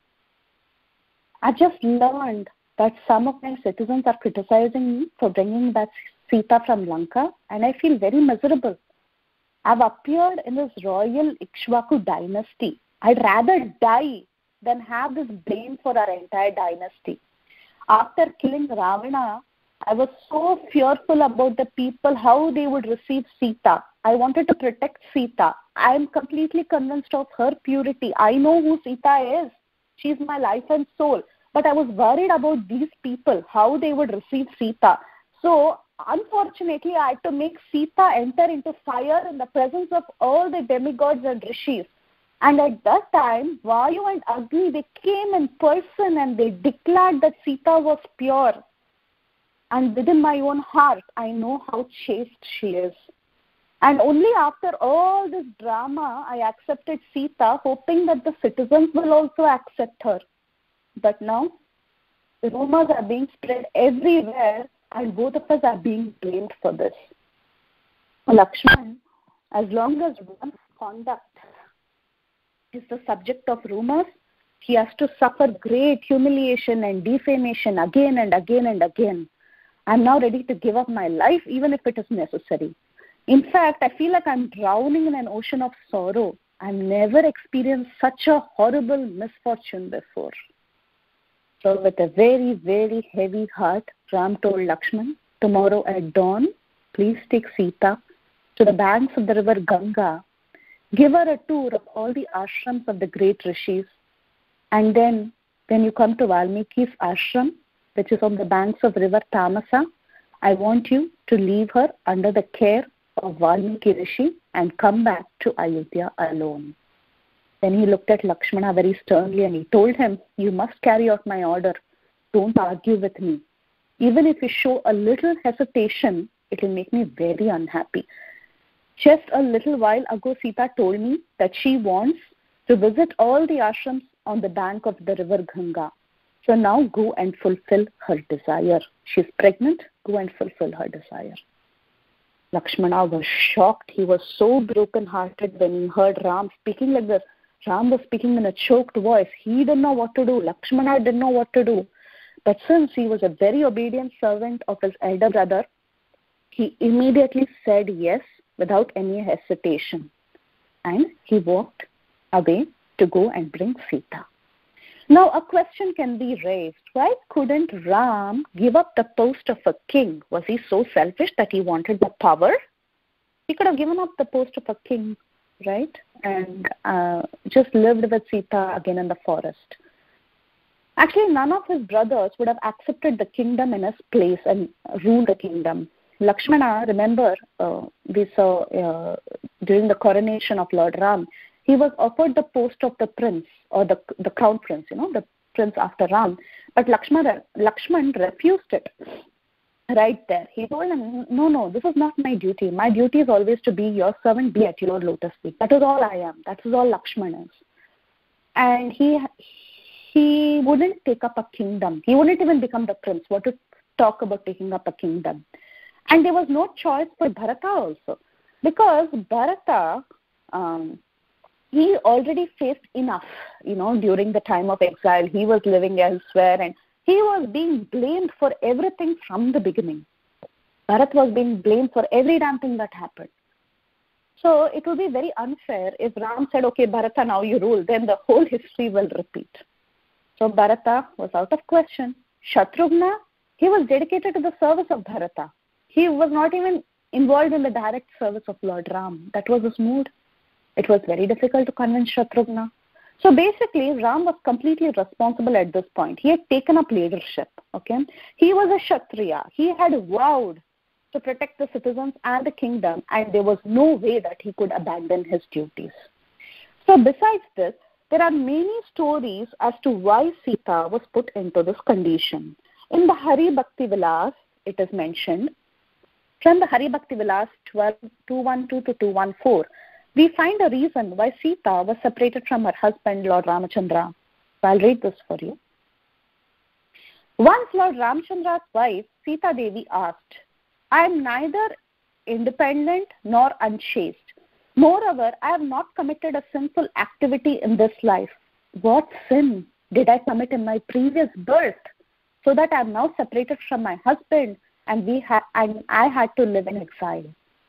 I just learned that some of my citizens are criticizing me for bringing back Sita from Lanka, and I feel very miserable. I've appeared in this royal Ikshvaku dynasty. I'd rather die than have this blame for our entire dynasty. After killing Ravana, I was so fearful about the people, how they would receive Sita. I wanted to protect Sita. I am completely convinced of her purity. I know who Sita is. She's my life and soul. But I was worried about these people, how they would receive Sita. So, unfortunately, I had to make Sita enter into fire in the presence of all the demigods and rishis. And at that time, Vayu and Agni, they came in person and they declared that Sita was pure. And within my own heart, I know how chaste she is. And only after all this drama, I accepted Sita, hoping that the citizens will also accept her. But now, the rumors are being spread everywhere, and both of us are being blamed for this. Lakshman, as long as one's conduct is the subject of rumors, he has to suffer great humiliation and defamation again and again and again. I'm now ready to give up my life, even if it is necessary. In fact, I feel like I'm drowning in an ocean of sorrow. I've never experienced such a horrible misfortune before. So with a very, very heavy heart, Ram told Lakshman, tomorrow at dawn, please take Sita to the banks of the river Ganga. Give her a tour of all the ashrams of the great rishis. And then, when you come to Valmiki's ashram, which is on the banks of river Tamasa, I want you to leave her under the care of Valmiki Rishi and come back to Ayodhya alone. Then he looked at Lakshmana very sternly and he told him, you must carry out my order. Don't argue with me. Even if you show a little hesitation, it will make me very unhappy. Just a little while ago, Sita told me that she wants to visit all the ashrams on the bank of the river Ganga. So now go and fulfill her desire. She's pregnant, go and fulfill her desire. Lakshmana was shocked. He was so broken-hearted when he heard Ram speaking like this. Ram was speaking in a choked voice. He didn't know what to do. Lakshmana didn't know what to do. But since he was a very obedient servant of his elder brother, he immediately said yes without any hesitation. And he walked away to go and bring Sita. Now a question can be raised. Why couldn't Ram give up the post of a king? Was he so selfish that he wanted the power? He could have given up the post of a king, right? And uh, just lived with Sita again in the forest. Actually, none of his brothers would have accepted the kingdom in his place and ruled the kingdom. Lakshmana, remember, uh, we saw uh, during the coronation of Lord Ram, he was offered the post of the prince or the the crown prince, you know, the prince after Ram. But Lakshmana, Lakshman refused it right there. He told him, no, no, this is not my duty. My duty is always to be your servant, be at your lotus feet. That is all I am. That is all Lakshman is. And he he wouldn't take up a kingdom. He wouldn't even become the prince. What to talk about taking up a kingdom? And there was no choice for Bharata also, because Bharata, um, he already faced enough, you know, during the time of exile. He was living elsewhere and he was being blamed for everything from the beginning. Bharat was being blamed for every damn thing that happened. So it would be very unfair if Ram said, okay, Bharata, now you rule, then the whole history will repeat. So Bharata was out of question. Shatrughna, he was dedicated to the service of Bharata. He was not even involved in the direct service of Lord Ram. That was his mood. It was very difficult to convince Shatrughna. So basically, Ram was completely responsible at this point. He had taken up leadership. Okay, he was a Kshatriya. He had vowed to protect the citizens and the kingdom, and there was no way that he could abandon his duties. So besides this, there are many stories as to why Sita was put into this condition. In the Hari Bhakti Vilas, it is mentioned, from the Hari Bhakti Vilas twelve, two twelve to two fourteen, we find a reason why Sita was separated from her husband, Lord Ramachandra. So I'll read this for you. Once Lord Ramachandra's wife, Sita Devi, asked, I am neither independent nor unchaste. Moreover, I have not committed a sinful activity in this life. What sin did I commit in my previous birth, so that I am now separated from my husband and we ha- and I had to live in exile?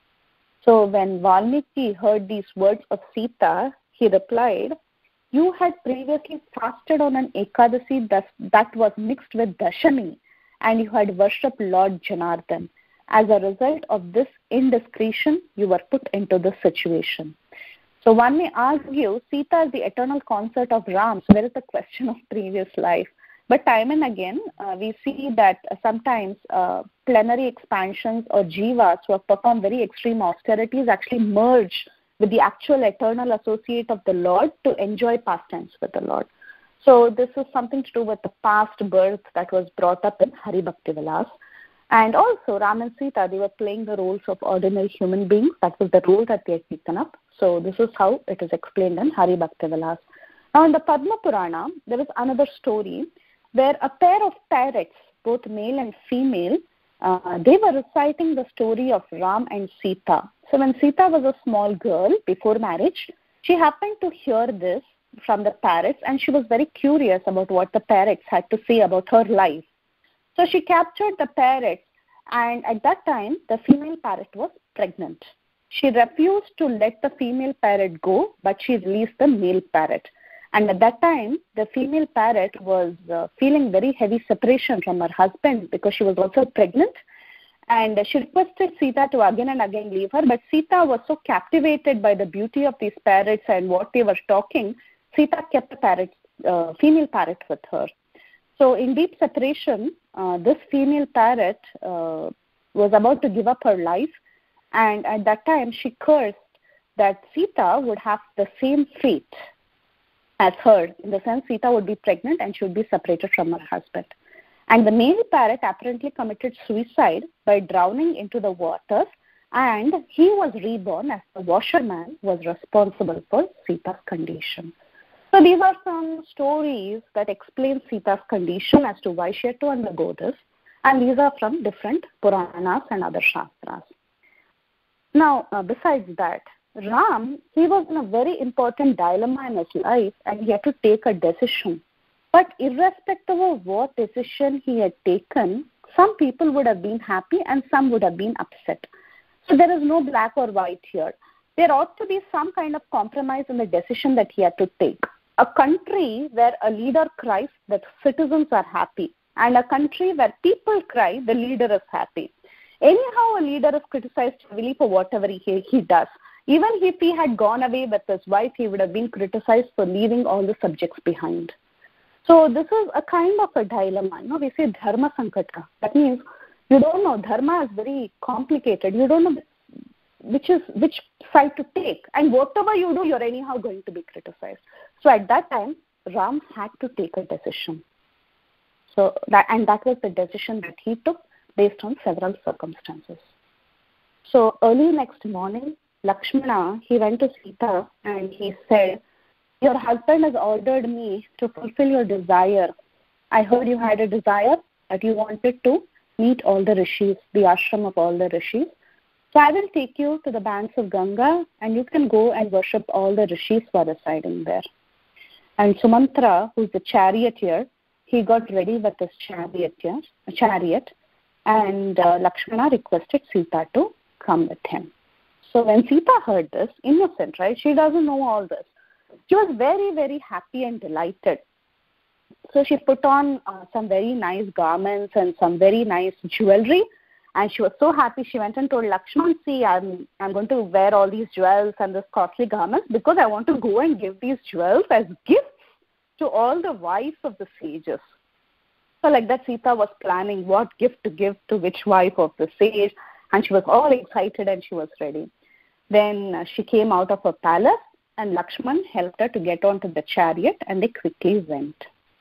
So when Valmiki heard these words of Sita, he replied, you had previously fasted on an Ekadasi that, that was mixed with Dashami, and you had worshipped Lord Janardhan. As a result of this indiscretion, you were put into this situation. So one may argue Sita is the eternal consort of Ram. So there is a question of previous life. But time and again, uh, we see that uh, sometimes uh, plenary expansions or jivas who have performed very extreme austerities actually merge with the actual eternal associate of the Lord to enjoy pastimes with the Lord. So this is something to do with the past birth that was brought up in Hari Bhakti Vilas. And also, Ram and Sita, they were playing the roles of ordinary human beings. That was the role that they had taken up. So this is how it is explained in Hari Bhakti Vilas. Now, in the Padma Purana, there is another story where a pair of parrots, both male and female, uh, they were reciting the story of Ram and Sita. So when Sita was a small girl before marriage, she happened to hear this from the parrots, and she was very curious about what the parrots had to say about her life. So she captured the parrot, and at that time, the female parrot was pregnant. She refused to let the female parrot go, but she released the male parrot. And at that time, the female parrot was uh, feeling very heavy separation from her husband because she was also pregnant. And she requested Sita to again and again leave her, but Sita was so captivated by the beauty of these parrots and what they were talking, Sita kept the parrot, uh, female parrot with her. So in deep separation, uh, this female parrot uh, was about to give up her life, and at that time she cursed that Sita would have the same fate as her, in the sense Sita would be pregnant and she would be separated from her husband. And the male parrot apparently committed suicide by drowning into the waters, and he was reborn as the washerman was responsible for Sita's condition. So these are some stories that explain Sita's condition as to why she had to undergo this, and these are from different Puranas and other Shastras. Now, uh, besides that, Ram, he was in a very important dilemma in his life, and he had to take a decision. But irrespective of what decision he had taken, some people would have been happy and some would have been upset. So there is no black or white here. There ought to be some kind of compromise in the decision that he had to take. A country where a leader cries, the citizens are happy. And a country where people cry, the leader is happy. Anyhow, a leader is criticized heavily for whatever he, he does. Even if he had gone away with his wife, he would have been criticized for leaving all the subjects behind. So this is a kind of a dilemma. You know, we say dharma sankata. That means you don't know. Dharma is very complicated. You don't know which is which side to take. And whatever you do, you're anyhow going to be criticized. So at that time, Ram had to take a decision. So that, and that was the decision that he took based on several circumstances. So early next morning, Lakshmana, he went to Sita and he said, your husband has ordered me to fulfill your desire. I heard you had a desire that you wanted to meet all the rishis, the ashram of all the rishis. So I will take you to the banks of Ganga and you can go and worship all the rishis who are residing there. And Sumantra, who's the charioteer, he got ready with his charioteer, chariot and uh, Lakshmana requested Sita to come with him. So when Sita heard this, innocent, right? She doesn't know all this. She was very, very happy and delighted. So she put on uh, some very nice garments and some very nice jewelry. And she was so happy. She went and told Lakshman, see, I'm, I'm going to wear all these jewels and this costly garments because I want to go and give these jewels as gifts to all the wives of the sages. So like that, Sita was planning what gift to give to which wife of the sage. And she was all excited and she was ready. Then uh, she came out of her palace and Lakshman helped her to get onto the chariot and they quickly went.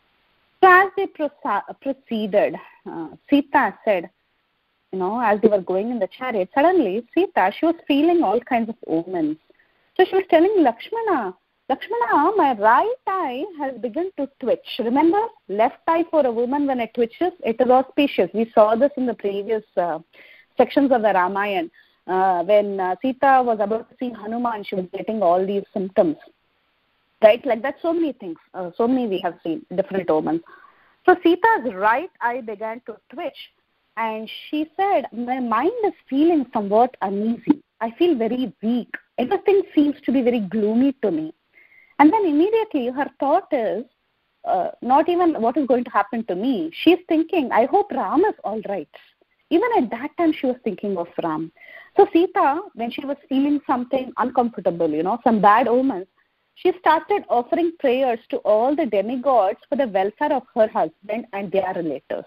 So as they proceeded, uh, Sita said, you know, as they were going in the chariot, suddenly Sita, she was feeling all kinds of omens. So she was telling Lakshmana, Lakshmana, my right eye has begun to twitch. Remember, left eye for a woman when it twitches, it is auspicious. We saw this in the previous uh, sections of the Ramayana. Uh, when uh, Sita was about to see Hanuman, she was getting all these symptoms. Right? Like that, so many things. Uh, so many we have seen, different omens. So Sita's right eye began to twitch. And she said, my mind is feeling somewhat uneasy. I feel very weak. Everything seems to be very gloomy to me. And then immediately her thought is, uh, not even what is going to happen to me. She's thinking, I hope Ram is all right. Even at that time, she was thinking of Ram. So Sita, when she was feeling something uncomfortable, you know, some bad omens, she started offering prayers to all the demigods for the welfare of her husband and their relatives.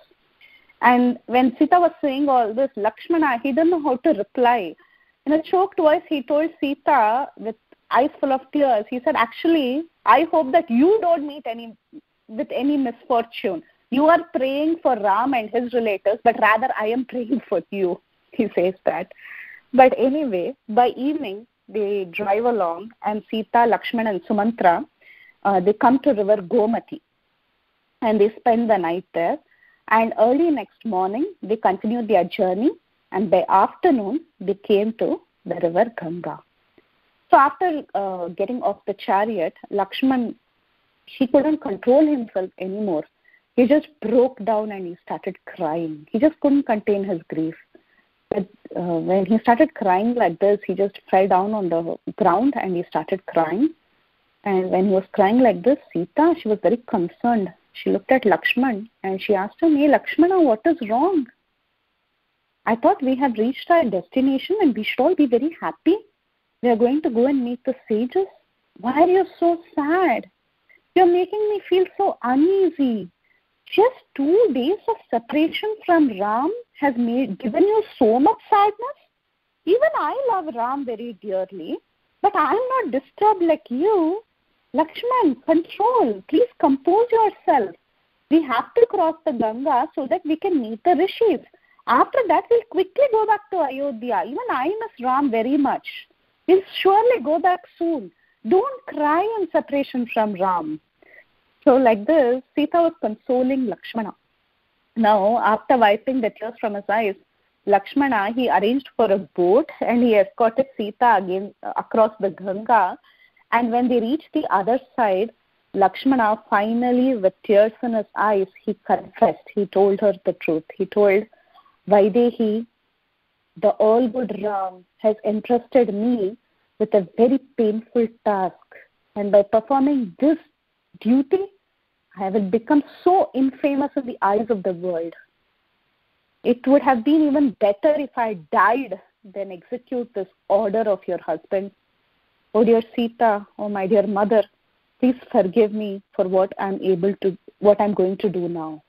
And when Sita was saying all this, Lakshmana, he didn't know how to reply. In a choked voice, he told Sita with eyes full of tears, he said, actually, I hope that you don't meet any with any misfortune. You are praying for Ram and his relatives, but rather I am praying for you. He says that. But anyway, by evening, they drive along and Sita, Lakshman and Sumantra, uh, they come to river Gomati and they spend the night there. And early next morning, they continued their journey and by afternoon, they came to the river Ganga. So after uh, getting off the chariot, Lakshman, he couldn't control himself anymore. He just broke down and he started crying. He just couldn't contain his grief. But uh, when he started crying like this, he just fell down on the ground and he started crying. And when he was crying like this, Sita, she was very concerned. She looked at Lakshman and she asked him, hey, Lakshmana, what is wrong? I thought we had reached our destination and we should all be very happy. We are going to go and meet the sages. Why are you so sad? You're making me feel so uneasy. Just two days of separation from Ram has made given you so much sadness. Even I love Ram very dearly, but I am not disturbed like you. Lakshman, control. Please compose yourself. We have to cross the Ganga so that we can meet the rishis. After that, we'll quickly go back to Ayodhya. Even I miss Ram very much. We'll surely go back soon. Don't cry in separation from Ram. So like this, Sita was consoling Lakshmana. Now, after wiping the tears from his eyes, Lakshmana, he arranged for a boat and he escorted Sita again uh, across the Ganga. And when they reached the other side, Lakshmana finally, with tears in his eyes, he confessed. He told her the truth. He told Vaidehi, the all-good Ram has entrusted me with a very painful task. And by performing this duty, I will become so infamous in the eyes of the world. It would have been even better if I died than execute this order of your husband. Oh dear Sita, oh my dear mother, please forgive me for what I'm able to, what I'm going to do now.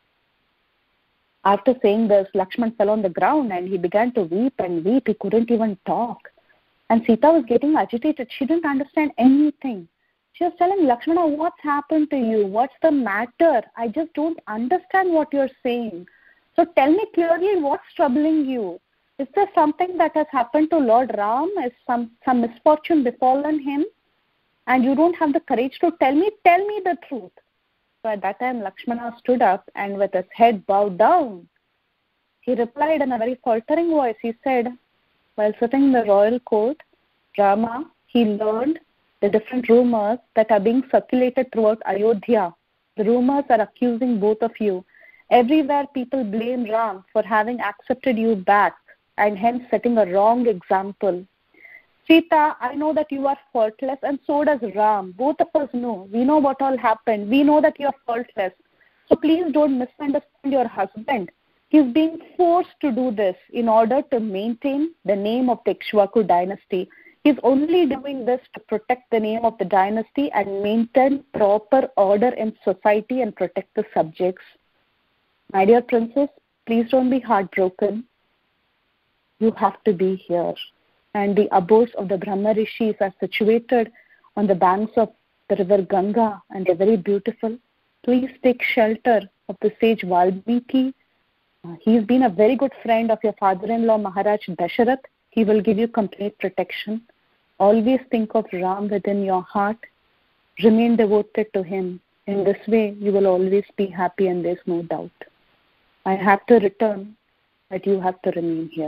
After saying this, Lakshman fell on the ground and he began to weep and weep. He couldn't even talk. And Sita was getting agitated. She didn't understand anything. She was telling Lakshmana, what's happened to you? What's the matter? I just don't understand what you're saying. So tell me clearly what's troubling you. Is there something that has happened to Lord Ram? Is some, some misfortune befallen him? and you don't have the courage to tell me, tell me the truth. So at that time, Lakshmana stood up and with his head bowed down, he replied in a very faltering voice. He said, while sitting in the royal court, Rama, he learned the different rumors that are being circulated throughout Ayodhya. The rumors are accusing both of you. Everywhere people blame Ram for having accepted you back and hence setting a wrong example. Sita, I know that you are faultless and so does Ram. Both of us know. We know what all happened. We know that you are faultless. So please don't misunderstand your husband. He's being forced to do this in order to maintain the name of the Ikshvaku dynasty. He's only doing this to protect the name of the dynasty and maintain proper order in society and protect the subjects. My dear princess, please don't be heartbroken. You have to be here. And the abodes of the Brahma Rishis are situated on the banks of the river Ganga, and they're very beautiful. Please take shelter of the sage Valmiki. Uh, he's been a very good friend of your father-in-law Maharaj Dasharath. He will give you complete protection. Always think of Ram within your heart. Remain devoted to him. In this way, you will always be happy and there's no doubt. I have to return, but you have to remain here.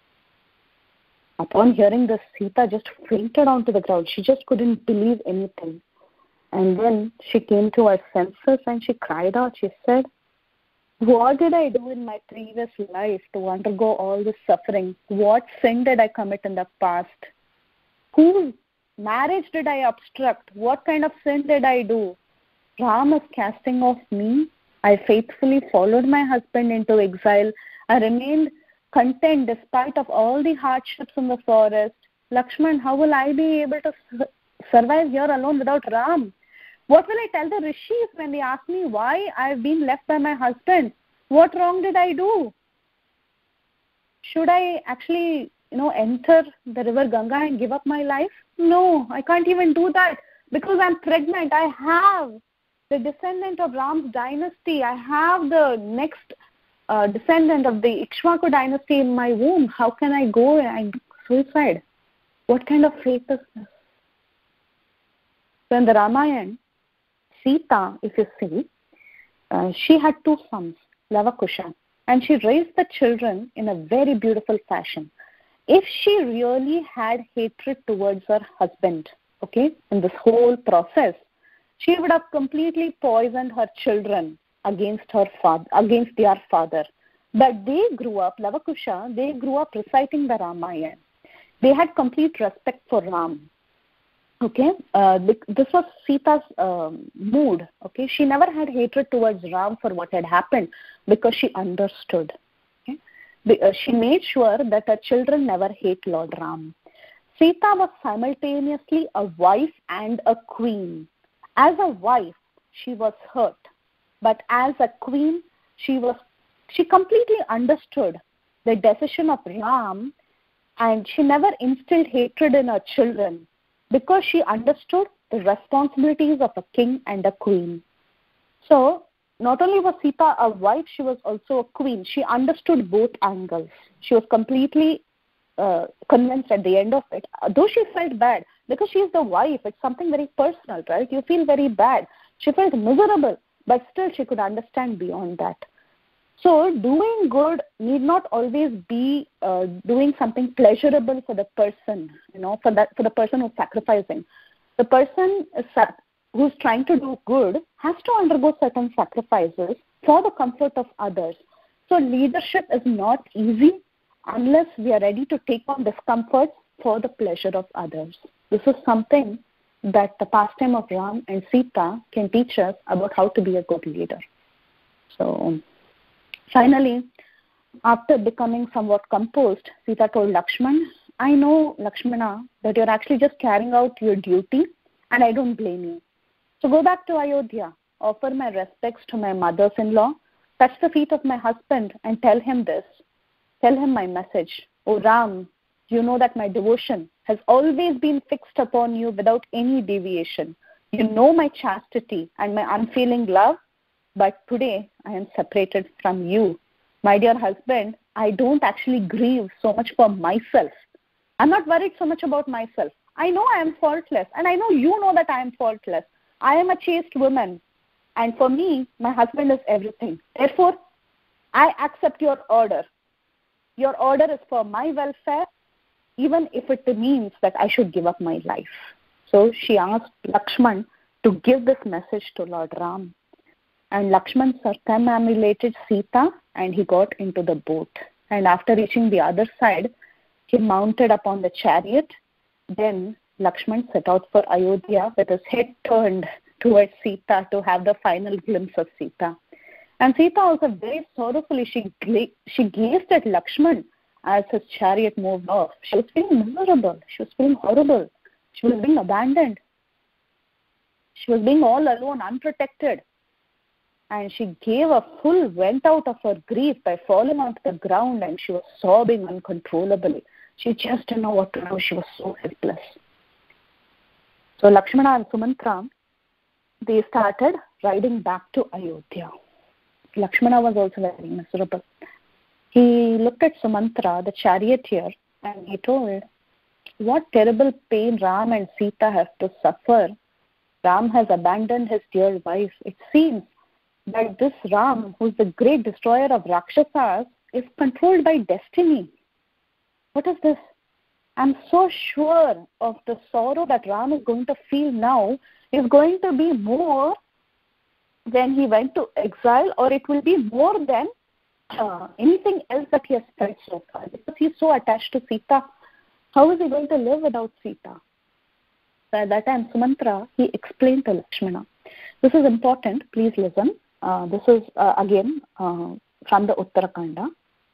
Upon hearing this, Sita just fainted onto the ground. She just couldn't believe anything. And then she came to her senses and she cried out. She said, what did I do in my previous life to undergo all this suffering? What sin did I commit in the past? Whose marriage did I obstruct? What kind of sin did I do? Ram is casting off me. I faithfully followed my husband into exile. I remained content despite of all the hardships in the forest. Lakshman, how will I be able to survive here alone without Ram? What will I tell the rishis when they ask me why I've been left by my husband? What wrong did I do? Should I actually, you know, enter the river Ganga and give up my life? No, I can't even do that because I'm pregnant. I have the descendant of Ram's dynasty. I have the next uh, descendant of the Ikshvaku dynasty in my womb. How can I go and suicide? What kind of faith is this? So in the Ramayana, Sita, if you see, uh, she had two sons, Lavakusha, and she raised the children in a very beautiful fashion. If she really had hatred towards her husband, okay, in this whole process, she would have completely poisoned her children against her father, against their father. But they grew up, Lavakusha, they grew up reciting the Ramayana. They had complete respect for Ram. Okay, uh, this was Sita's um, mood. Okay, she never had hatred towards Ram for what had happened because she understood. Okay, the, uh, she made sure that her children never hate Lord Ram. Sita was simultaneously a wife and a queen. As a wife, she was hurt, but as a queen, she was she completely understood the decision of Ram, and she never instilled hatred in her children, because she understood the responsibilities of a king and a queen. So, not only was Sita a wife, she was also a queen. She understood both angles. She was completely uh, convinced at the end of it. Though she felt bad, because she is the wife, it's something very personal, right? You feel very bad. She felt miserable, but still she could understand beyond that. So, doing good need not always be uh, doing something pleasurable for the person, you know, for that for the person who's sacrificing. The person is, who's trying to do good has to undergo certain sacrifices for the comfort of others. So, leadership is not easy unless we are ready to take on discomfort for the pleasure of others. This is something that the pastime of Ram and Sita can teach us about how to be a good leader. So, finally, after becoming somewhat composed, Sita told Lakshman, I know, Lakshmana, that you're actually just carrying out your duty and I don't blame you. So go back to Ayodhya, offer my respects to my mothers-in-law, touch the feet of my husband and tell him this. Tell him my message. Oh Ram, you know that my devotion has always been fixed upon you without any deviation. You know my chastity and my unfailing love. But today, I am separated from you. My dear husband, I don't actually grieve so much for myself. I'm not worried so much about myself. I know I am faultless, and I know you know that I am faultless. I am a chaste woman, and for me, my husband is everything. Therefore, I accept your order. Your order is for my welfare, even if it means that I should give up my life. So she asked Lakshman to give this message to Lord Ram. And Lakshman circumambulated Sita and he got into the boat. And after reaching the other side, he mounted upon the chariot. Then Lakshman set out for Ayodhya with his head turned towards Sita to have the final glimpse of Sita. And Sita also very sorrowfully, she, she gazed at Lakshman as his chariot moved off. She was feeling miserable. She was feeling horrible. She was being abandoned. She was being all alone, unprotected. And she gave a full vent out of her grief by falling onto the ground, and she was sobbing uncontrollably. She just didn't know what to do. She was so helpless. So Lakshmana and Sumantra, they started riding back to Ayodhya. Lakshmana was also very miserable. He looked at Sumantra, the charioteer, and he told, what terrible pain Ram and Sita have to suffer. Ram has abandoned his dear wife. It seems that this Ram, who is the great destroyer of Rakshasas, is controlled by destiny. What is this? I'm so sure of the sorrow that Ram is going to feel now is going to be more when he went to exile, or it will be more than uh, anything else that he has felt so far, because he's so attached to Sita. How is he going to live without Sita? So at that time, Sumantra, he explained to Lakshmana. This is important. Please listen. Uh, this is, uh, again, uh, from the Uttarakanda.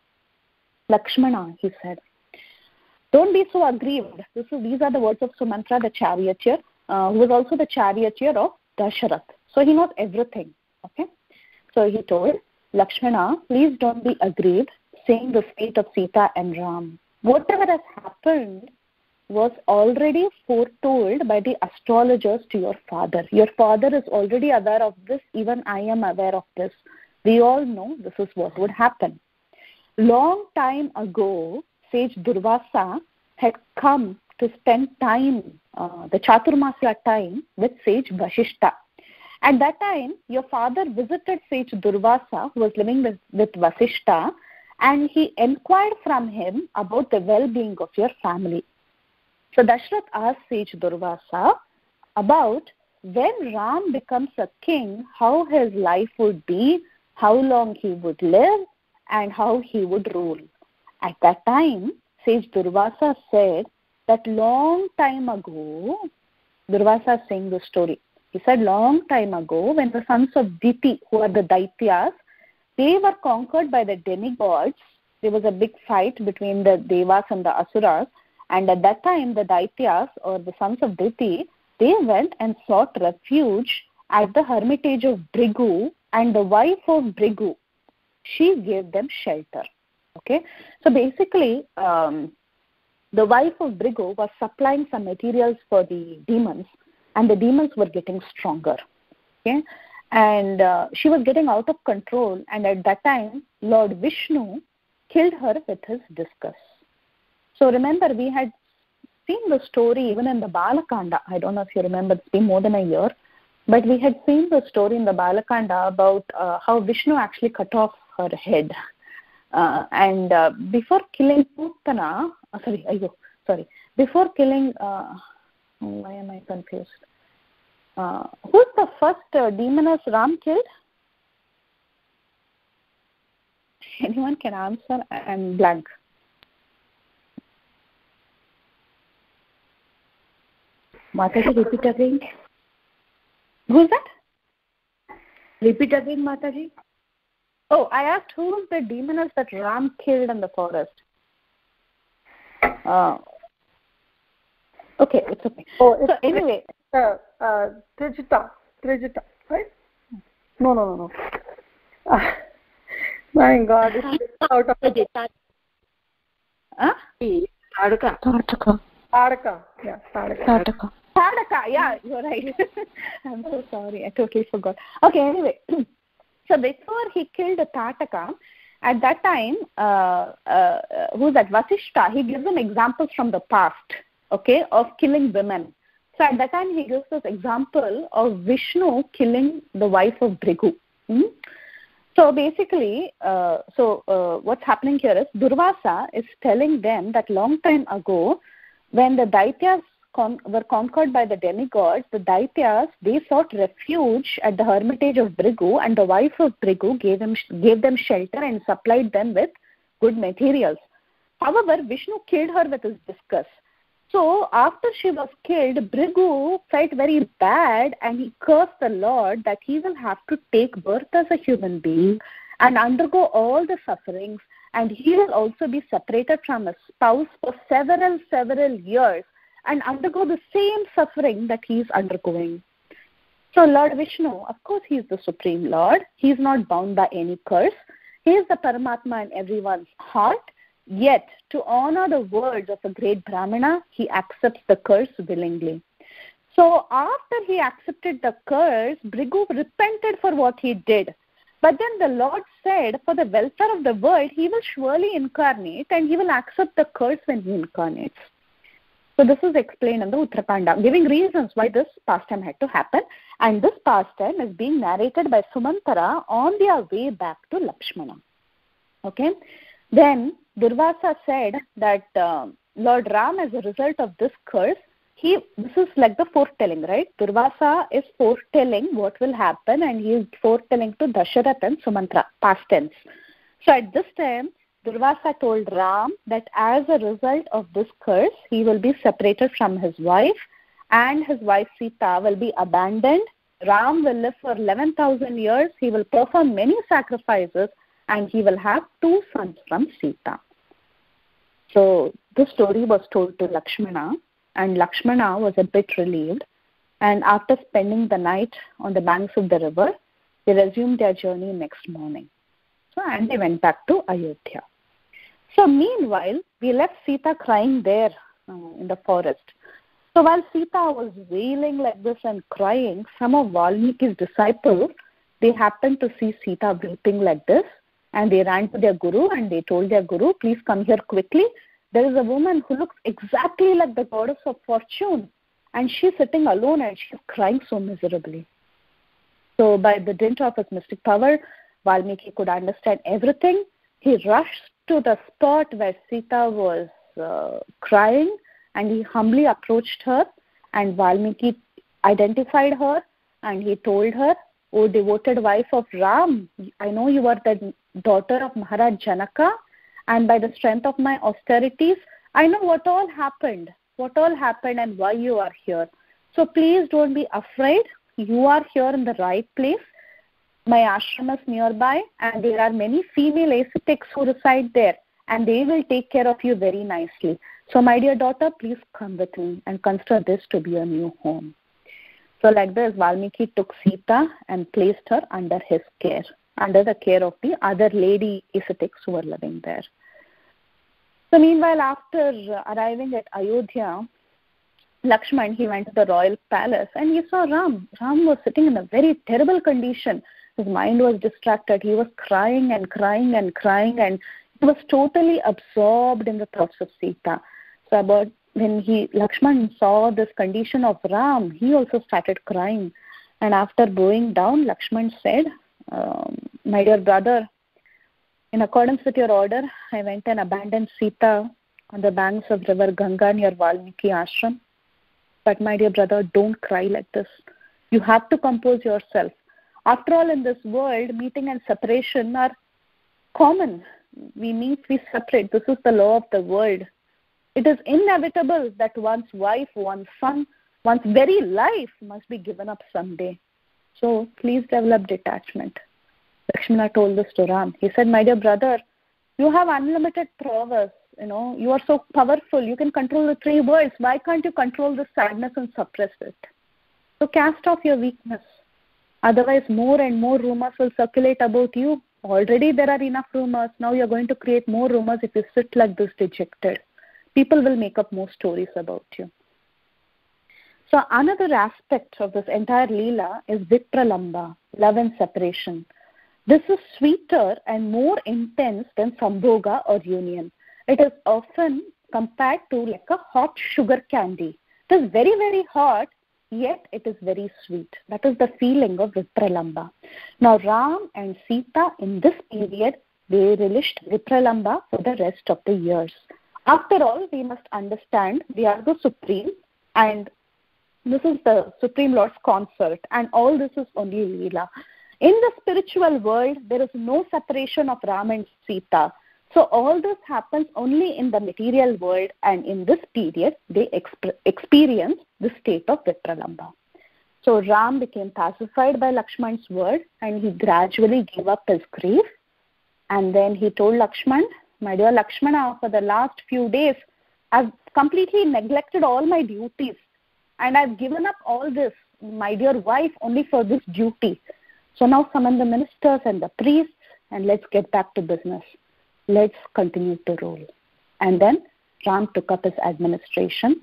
Lakshmana, he said, don't be so aggrieved. This is, these are the words of Sumantra, the charioteer, uh, who was also the charioteer of Dasharath. So he knows everything. Okay. So he told Lakshmana, please don't be aggrieved, saying the fate of Sita and Ram. Whatever has happened was already foretold by the astrologers to your father. Your father is already aware of this. Even I am aware of this. We all know this is what would happen. Long time ago, sage Durvasa had come to spend time, uh, the Chaturmasya time, with sage Vashishta. At that time, your father visited sage Durvasa, who was living with, with Vasishta, and he inquired from him about the well-being of your family. So Dashrath asked sage Durvasa about when Ram becomes a king, how his life would be, how long he would live, and how he would rule. At that time, sage Durvasa said that long time ago, Durvasa is saying the story. He said long time ago, when the sons of Diti, who are the Daityas, they were conquered by the demigods, there was a big fight between the Devas and the Asuras, and at that time the Daityas, or the sons of Diti, they went and sought refuge at the hermitage of Brigu, and the wife of Brigu, she gave them shelter. Okay, so basically um, the wife of Brigu was supplying some materials for the demons, and the demons were getting stronger. Okay, and uh, she was getting out of control, and at that time Lord Vishnu killed her with his discus. So remember, we had seen the story even in the Balakanda. I don't know if you remember, it's been more than a year, but we had seen the story in the Balakanda about uh, how Vishnu actually cut off her head. Uh, and uh, before killing Putana, uh, sorry, ayo, sorry, before killing, uh, why am I confused? Uh, who's the first uh, demoness Ram killed? Anyone can answer? I'm blank. Mataji, repeat again. Who's that? Repeat again, Mataji. Oh, I asked who was the demoness that Ram killed in the forest. Uh, okay, it's okay. Oh, it's, so anyway, uh, uh, Trijita, Trijita, right? No, no, no, no. Uh, my God, it's out of it. Huh? Tadaka. Tadaka. Tadaka. Yeah, Tadaka. Tadaka. Tadaka. Yeah, you're right. I'm so sorry. I totally forgot. Okay, anyway. So before he killed Tataka, at that time, uh, uh, who's that? Vasishta, he gives them examples from the past. okay, of killing women. So at that time, he gives this example of Vishnu killing the wife of Bhrigu. Hmm? So basically, uh, so uh, what's happening here is Durvasa is telling them that long time ago, when the Daityas con- were conquered by the demigods, the Daityas, they sought refuge at the hermitage of Bhrigu, and the wife of Bhrigu gave, him, gave them shelter and supplied them with good materials. However, Vishnu killed her with his discus. So after she was killed, Bhrigu felt very bad and he cursed the Lord that he will have to take birth as a human being and undergo all the sufferings, and he will also be separated from his spouse for several, several years and undergo the same suffering that he is undergoing. So Lord Vishnu, of course, he is the Supreme Lord. He is not bound by any curse. He is the Paramatma in everyone's heart. Yet, to honor the words of a great Brahmana, he accepts the curse willingly. So, after he accepted the curse, Bhrigu repented for what he did. But then the Lord said, for the welfare of the world, he will surely incarnate and he will accept the curse when he incarnates. So, this is explained in the Uttarakanda, giving reasons why this pastime had to happen. And this pastime is being narrated by Sumantara on their way back to Lakshmana. Okay? Then, Durvasa said that uh, Lord Ram, as a result of this curse, he this is like the foretelling, right? Durvasa is foretelling what will happen, and he is foretelling to Dasharath and Sumantra, past tense. So at this time, Durvasa told Ram that as a result of this curse, he will be separated from his wife, and his wife Sita will be abandoned. Ram will live for eleven thousand years. He will perform many sacrifices, and he will have two sons from Sita. So this story was told to Lakshmana, and Lakshmana was a bit relieved. And after spending the night on the banks of the river, they resumed their journey next morning. So, and they went back to Ayodhya. So meanwhile, we left Sita crying there uh, in the forest. So while Sita was wailing like this and crying, some of Valmiki's disciples, they happened to see Sita weeping like this. And they ran to their guru and they told their guru, please come here quickly. There is a woman who looks exactly like the goddess of fortune. And she's sitting alone and she's crying so miserably. So by the dint of his mystic power, Valmiki could understand everything. He rushed to the spot where Sita was uh, crying, and he humbly approached her, and Valmiki identified her and he told her, O devoted wife of Ram, I know you are the daughter of Maharaj Janaka, and by the strength of my austerities, I know what all happened, what all happened and why you are here. So please don't be afraid. You are here in the right place. My ashram is nearby, and there are many female ascetics who reside there, and they will take care of you very nicely. So my dear daughter, please come with me and consider this to be a new home. So like this, Valmiki took Sita and placed her under his care, under the care of the other lady ascetics who were living there. So meanwhile, after arriving at Ayodhya, Lakshman, he went to the royal palace and he saw Ram. Ram was sitting in a very terrible condition. His mind was distracted. He was crying and crying and crying, and he was totally absorbed in the thoughts of Sita. So about when he Lakshman saw this condition of Ram, he also started crying. And after bowing down, Lakshman said, um, my dear brother, in accordance with your order, I went and abandoned Sita on the banks of river Ganga near Valmiki ashram. But my dear brother, don't cry like this. You have to compose yourself. After all, in this world, meeting and separation are common. We meet, we separate. This is the law of the world. It is inevitable that one's wife, one's son, one's very life must be given up someday. So please develop detachment. Lakshmana told this to Ram. He said, my dear brother, you have unlimited prowess. You know, you are so powerful. You can control the three worlds. Why can't you control the sadness and suppress it? So cast off your weakness. Otherwise, more and more rumors will circulate about you. Already there are enough rumors. Now you're going to create more rumors if you sit like this dejected. People will make up more stories about you. So another aspect of this entire Leela is Vipralamba, love and separation. This is sweeter and more intense than Sambhoga or union. It is often compared to like a hot sugar candy. It is very, very hot, yet it is very sweet. That is the feeling of Vipralamba. Now, Ram and Sita in this period, they relished Vipralamba for the rest of the years. After all, we must understand they are the Supreme, and this is the Supreme Lord's consort, and all this is only Leela. In the spiritual world, there is no separation of Ram and Sita. So all this happens only in the material world, and in this period, they exp- experience the state of Vipralamba. So Ram became pacified by Lakshman's word, and he gradually gave up his grief. And then he told Lakshman, my dear Lakshmana, for the last few days, I've completely neglected all my duties. And I've given up all this, my dear wife, only for this duty. So now summon the ministers and the priests, and let's get back to business. Let's continue to rule. And then Ram took up his administration,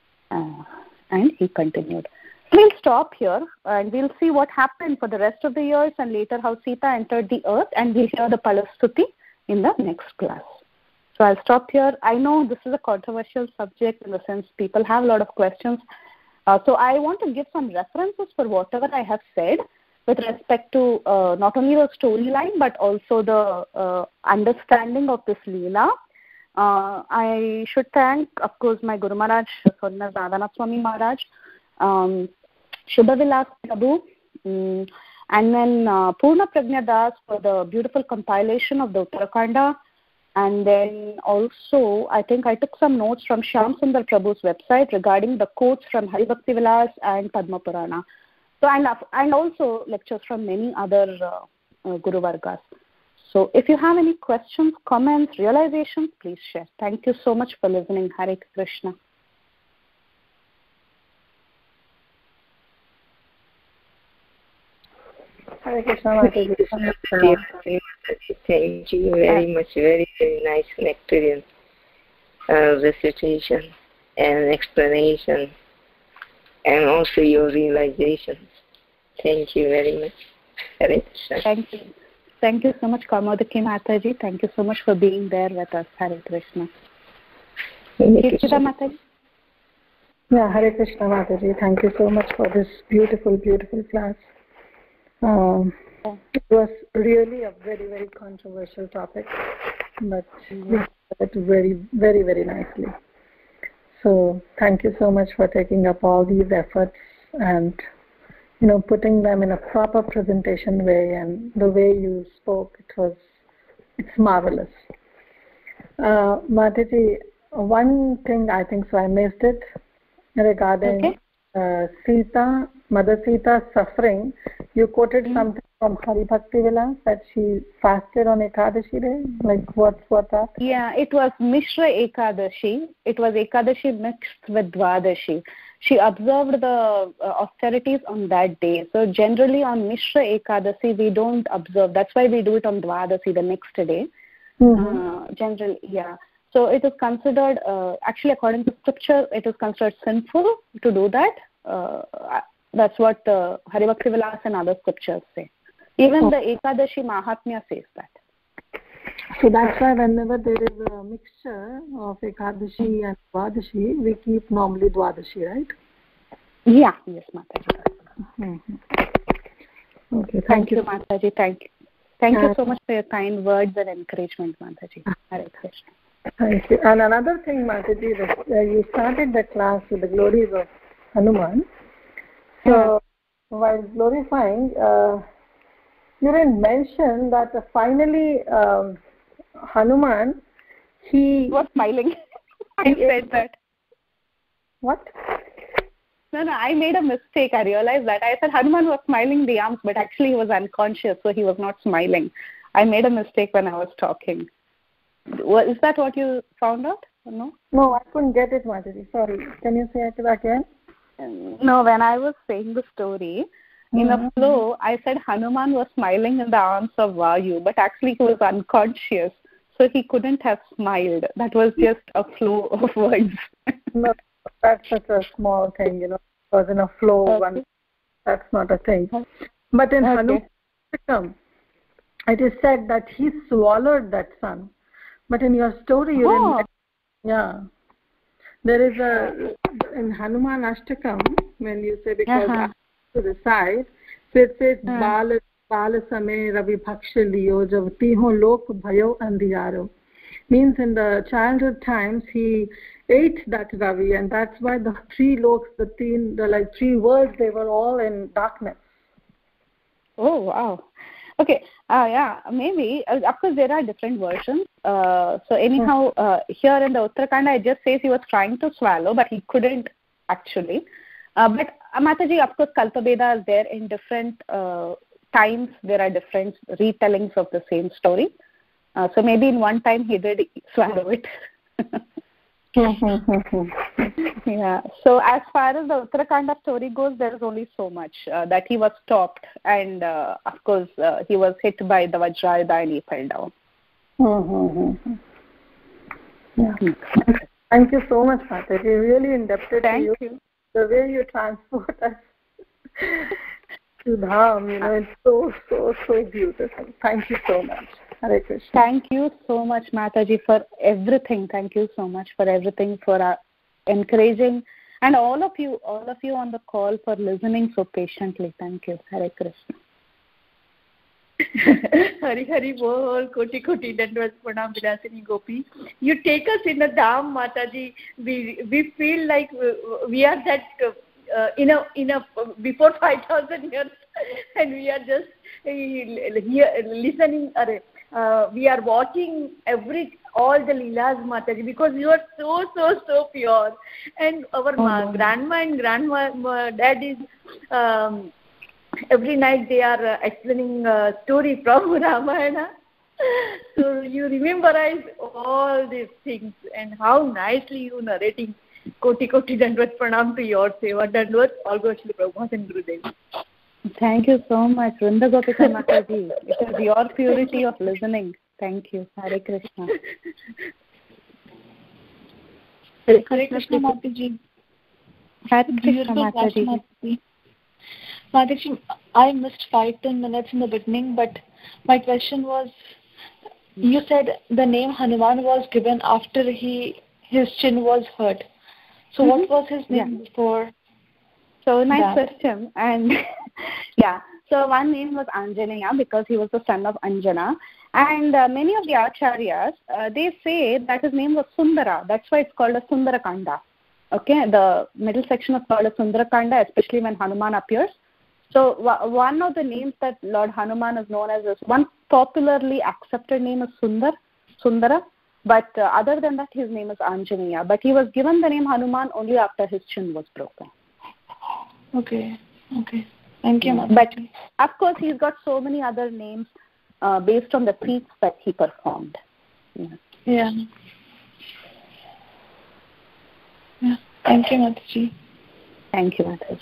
uh, and he continued. We'll stop here, and we'll see what happened for the rest of the years, and later how Sita entered the earth, and we'll hear the Palastuti in the next class. So I'll stop here. I know this is a controversial subject in the sense people have a lot of questions. Uh, so I want to give some references for whatever I have said with respect to uh, not only the storyline but also the uh, understanding of this Leela. Uh, I should thank, of course, my Guru Maharaj, Swarna Radhanath Swami Maharaj, um, Shubha Vilas Prabhu, um, and then uh, Purna Prajna Das for the beautiful compilation of the Uttarakanda. And then also, I think I took some notes from Shyam Sundar Prabhu's website regarding the quotes from Hari Bhakti Vilas and Padma Purana. So, and, and also lectures from many other uh, uh, Guru Vargas. So, if you have any questions, comments, realizations, please share. Thank you so much for listening. Hare Krishna. Hare Krishna. Thank you very much. Very, very nice experience, uh, recitation and explanation, and also your realizations. Thank you very much. Hare Krishna. Thank you. Thank you so much, Kaumudiki Mataji. Thank you so much for being there with us. Hare Krishna. Hare Krishna Mataji. Yeah, Hare Krishna Mataji. Thank you so much for this beautiful, beautiful class. Um, it was really a very, very controversial topic, but we did it very, very, very nicely. So thank you so much for taking up all these efforts and, you know, putting them in a proper presentation way, and the way you spoke, it was, it's marvelous. Uh, Mataji, one thing I think so I missed it regarding okay. uh, Sita, Mother Sita's suffering. You quoted mm-hmm. something from Hari Bhakti Vilas that she fasted on Ekadashi day. Like what's what that? Yeah, it was Mishra Ekadashi. It was Ekadashi mixed with Dwadashi. She observed the uh, austerities on that day. So generally on Mishra Ekadashi we don't observe. That's why we do it on Dwadashi, the next day. Mm-hmm. Uh, generally, yeah. So it is considered, uh, actually according to scripture, it is considered sinful to do that. Uh, that's what uh, Hari Bhakti Vilas and other scriptures say. Even oh. the Ekadashi Mahatmya says that. So that's why whenever there is a mixture of Ekadashi and Dwadashi, we keep normally Dwadashi, right? Yeah, yes, Mataji. Mm-hmm. Okay, thank, thank you, you, Mataji. Thank you. Thank uh, you so much for your kind words and encouragement, Mataji. Hare Krishna. Thank you. And another thing, Mataji, that uh, you started the class with the glories of Hanuman. So, yeah. while glorifying, uh, you didn't mention that uh, finally um, Hanuman, he was smiling. I said that. What? No, no, I made a mistake. I realized that. I said Hanuman was smiling the arms, but actually he was unconscious, so he was not smiling. I made a mistake when I was talking. Is that what you found out? Or no? No, I couldn't get it, Mataji. Sorry. Can you say it again? No, when I was saying the story, mm-hmm. in a flow, I said Hanuman was smiling in the arms of Vayu, but actually he was unconscious, so he couldn't have smiled. That was just a flow of words. No, that's such a small thing, you know. It was in a flow. Okay. One, that's not a thing. But in okay. Hanuman, it is said that he swallowed that sun. But in your story, you oh. didn't Yeah. There is a, in Hanuman Ashtakam, when you say because uh-huh. to the side, so it says, uh-huh. Bala Bala Same Ravi Bhaksha Liyo Jab Tiho Lok Bhayo Andiyaro. Means in the childhood times he ate that Ravi, and that's why the three loks, the teen, the like three worlds, they were all in darkness. Oh wow. Okay, uh, yeah, maybe. Uh, of course, there are different versions. Uh, so anyhow, uh, here in the Uttarakhand, it just says he was trying to swallow, but he couldn't actually. Uh, but uh, Mataji, of course, Kalpaveda is there in different uh, times. There are different retellings of the same story. Uh, so maybe in one time he did swallow it. Yeah. So as far as the Uttarakhanda story goes, there is only so much uh, that he was stopped, and uh, of course uh, he was hit by the Vajrayuda and he fell down. Mm-hmm. Yeah. Mm-hmm. Thank you so much, Mataji. Really indebted Thank to you. you. The way you transport us to Dham, you know, it's so, so, so beautiful. Thank you so much. Hare Krishna. Thank you so much, Mataji, for everything. Thank you so much for everything, for uh, encouraging, and all of you, all of you on the call for listening so patiently. Thank you. Hare Krishna. Hari Hari Bol, Koti Koti Dandavad Pranam Vilasini Gopi. You take us in the Dham, Mataji. We we feel like we are that uh, in a in a before five thousand years, and we are just uh, here listening. Uh, we are watching every all the Leelas, Mataji, because you are so so so pure, and our oh, ma, grandma and grandma ma, dad is. Um, Every night they are uh, explaining a story from Ramayana. So you rememberize all these things, and how nicely you narrating. Koti Koti Dandvat Pranam to your Seva Dandvat, all goes to Prabhupada and Gurudev. Thank you so much, Vrinda Gopika Mataji. It is your purity of listening. Thank you. Hare Krishna. Hare Krishna Mataji. Hare Krishna Mataji. Mataji, I missed five ten minutes in the beginning, but my question was, you said the name Hanuman was given after he his chin was hurt. So mm-hmm. what was his name yeah. before? So nice that? question. And yeah, so one name was Anjaneya because he was the son of Anjana. And uh, many of the acharyas, uh, they say that his name was Sundara. That's why it's called a Sundarakanda. Okay, the middle section is called a Sundarakanda, especially when Hanuman appears. So w- one of the names that Lord Hanuman is known as is one popularly accepted name is Sundar, Sundara, but uh, other than that his name is Anjaneya. But he was given the name Hanuman only after his chin was broken. Okay, okay. Thank you, Mataji. But of course he's got so many other names uh, based on the feats that he performed. Yeah. Yeah. Yeah. Thank you, Mataji. Thank you, Mataji.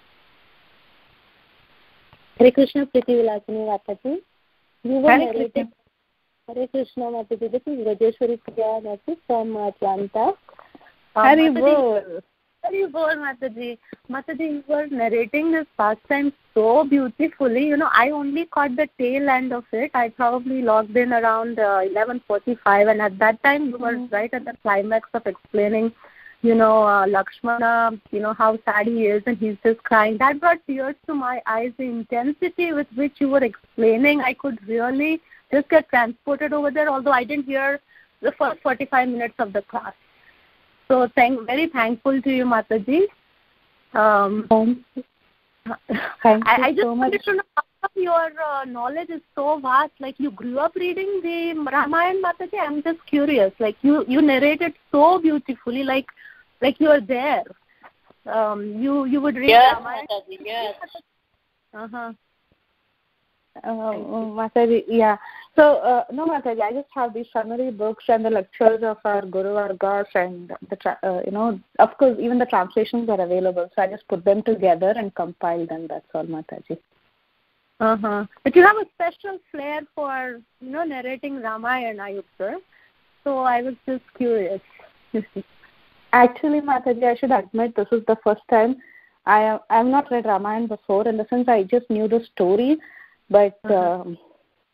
Hare Krishna, Priti Vilasini Mataji. You were Hare narrating. Hare Krishna, Mataji. This is Rajeshwari Priya Mataji from Atlanta. Hare Bol. Hare Bol, Mataji. Mataji, you were narrating this pastime so beautifully. You know, I only caught the tail end of it. I probably logged in around uh, eleven forty-five, and at that time you were mm-hmm. right at the climax of explaining, you know, uh, Lakshmana, you know, how sad he is and he's just crying. That brought tears to my eyes. The intensity with which you were explaining, I could really just get transported over there, although I didn't hear the first forty-five minutes of the class. So thank, very thankful to you, Mataji. Um, Thank you. Thank I, you I just so wanted much. to know how your uh, knowledge is so vast. Like you grew up reading the Ramayana, Mataji. I'm just curious. Like you, you narrated so beautifully, like like you are there. Um, you you would read yes, Ramayana. Mataji, yes. Uh huh. Uh, Mataji, yeah. So, uh, no, Mataji, I just have these summary books and the lectures of our Guru Vargas, and the tra- uh, you know, of course, even the translations are available. So I just put them together and compile them. That's all, Mataji. Uh huh. But you have a special flair for, you know, narrating Ramayana, I observe. So I was just curious. Actually, Mataji, I should admit this is the first time I I have not read Ramayana before. In the sense, I just knew the story, but. Uh-huh. Um,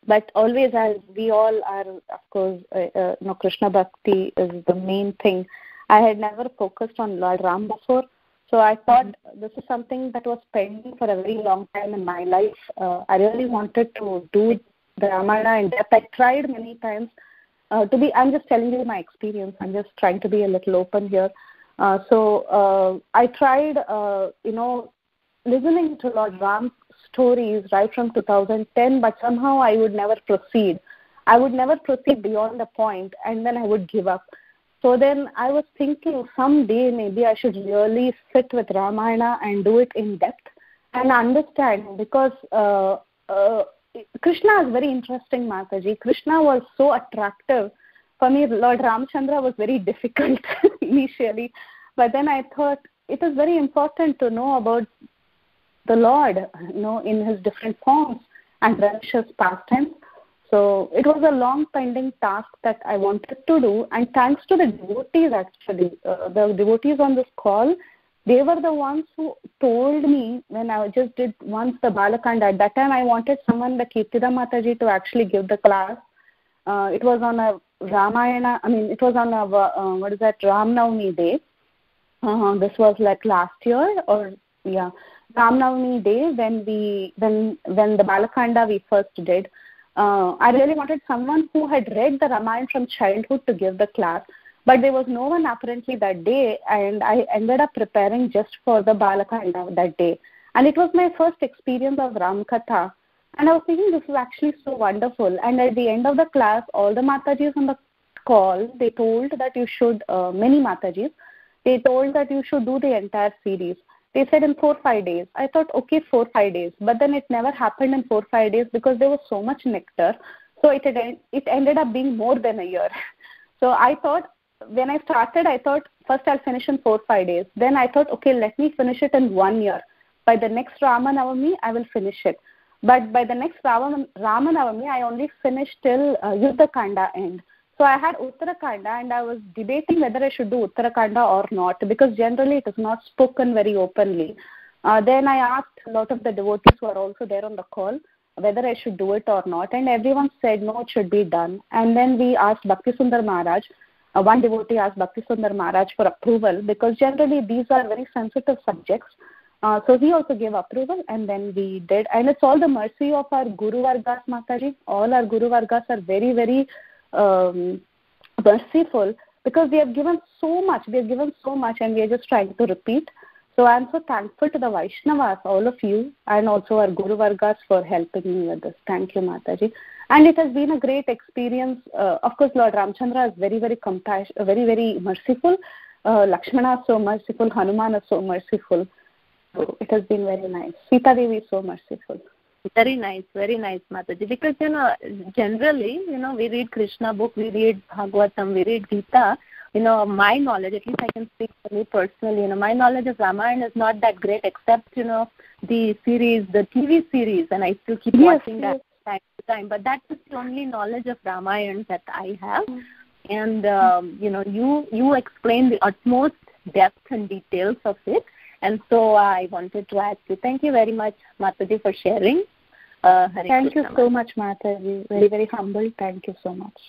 but always, as we all are, of course, uh, uh, you know, Krishna Bhakti is the main thing. I had never focused on Lord Ram before, so I thought mm-hmm. this is something that was pending for a very long time in my life. Uh, I really wanted to do the Ramayana in depth. I tried many times. Uh, to be, I'm just telling you my experience. I'm just trying to be a little open here. Uh, so uh, I tried, uh, you know, listening to Lord Ram's stories right from two thousand ten, but somehow I would never proceed. I would never proceed beyond the point, and then I would give up. So then I was thinking someday maybe I should really sit with Ramayana and do it in depth and understand, because uh, uh, Krishna is very interesting, Mataji. Krishna was so attractive. For me, Lord Ramchandra was very difficult initially. But then I thought it is very important to know about the Lord, you know, in his different forms and religious pastimes. So it was a long pending task that I wanted to do. And thanks to the devotees, actually, uh, the devotees on this call, they were the ones who told me when I just did once the Balakanda. At that time, I wanted someone like Kirtida Mataji to actually give the class. Uh, it was on a Ramayana, I mean, it was on a, uh, what is that, Ram Navami day. Uh, this was like last year, or, yeah, Ram Navami day when we, when, when the Balakanda we first did. Uh, I really wanted someone who had read the Ramayana from childhood to give the class. But there was no one apparently that day, and I ended up preparing just for the Balakanda that day. And it was my first experience of Ram Katha. And I was thinking this is actually so wonderful. And at the end of the class, all the Matajis on the call, they told that you should, uh, many Matajis, they told that you should do the entire series. They said in four, five days. I thought, okay, four, five days. But then it never happened in four, five days because there was so much nectar. So it, had, it ended up being more than a year. So I thought, when I started, I thought first I'll finish in four, five days. Then I thought, okay, let me finish it in one year. By the next Rama Navami, I will finish it. But by the next Rama, Rama Navami, I only finished till uh, Yuddha Kanda end. So I had Uttarakanda, and I was debating whether I should do Uttarakanda or not, because generally it is not spoken very openly. Uh, then I asked a lot of the devotees who are also there on the call whether I should do it or not, and everyone said no, it should be done. And then we asked Bhakti Sundar Maharaj. Uh, one devotee asked Bhakti Sundar Maharaj for approval, because generally these are very sensitive subjects. Uh, so he also gave approval, and then we did. And it's all the mercy of our Guru Vargas, Mataji. All our Guru Vargas are very, very um, merciful, because they have given so much. They have given so much, and we are just trying to repeat. So I'm so thankful to the Vaishnavas, all of you, and also our Guru Vargas for helping me with this. Thank you, Mataji. And it has been a great experience. Uh, of course, Lord Ramchandra is very, very compassionate, very, very merciful. Uh, Lakshmana is so merciful. Hanuman is so merciful. So it has been very nice. Sita Devi is so merciful. Very nice, very nice, Mataji. Because, you know, generally, you know, we read Krishna book, we read Bhagavatam, we read Gita. You know, my knowledge, at least I can speak for me personally, you know, my knowledge of Ramayana is not that great, except, you know, the series, the T V series, and I still keep yes, watching yes. that time to time. But that is the only knowledge of Ramayana that I have. And, um, you know, you, you explain the utmost depth and details of it. And so I wanted to ask you, thank you very much, Mataji, for sharing. Uh, thank you so much, Mataji. Very, very humble. Thank you so much.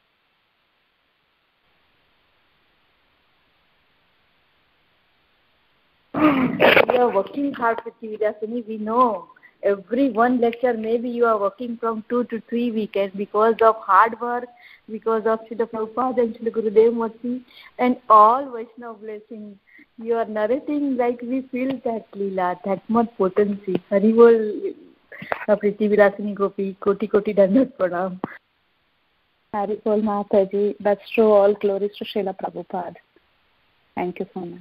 You are working hard with Vidyasini. We know every one lecture, maybe you are working from two to three weekends because of hard work, because of Srila Prabhupada and Srila Gurudev Murti, and all Vaishnava blessings. You are narrating like we feel that Leela, that much potency. Haribol, Priti Vilasini Gopi, Koti Koti Dandat Pranam. Haribol Mataji. That's true. All glories to Srila Prabhupada. Thank you so much.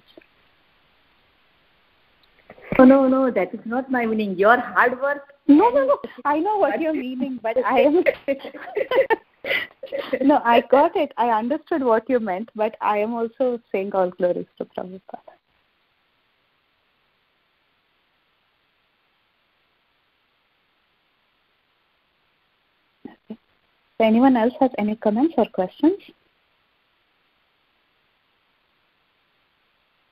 Oh, no, no, that is not my meaning. Your hard work. No, no, no. I know what you're meaning, but I am. No, I got it. I understood what you meant, but I am also saying all glories to Prabhupada. Okay. So anyone else has any comments or questions?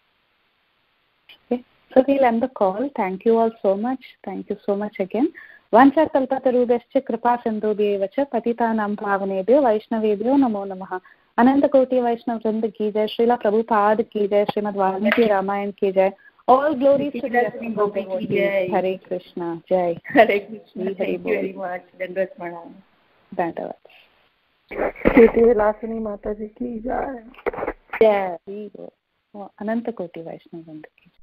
Okay. So we'll end the call. Thank you all so much. Thank you so much again. वाञ्छाकल्पतरुभ्यश्च कृपासिन्धुभ्येव च पतितानां पावनेभ्यो वैष्णवेभ्यो नमो नमः। अनंत कोटि वैष्णव वृंद की जय, श्रीला प्रभुपाद की जय, श्रीमद् वाल्मीकि रामायण की जय। All glories to the devotees. Hare Krishna. Jai. Hare Krishna. Thank you very much. Dandavat pranam. Dandavat. Kriti Vilasini Mataji ki jai. Jai. Ananta Koti Vaishnava Vrinda ki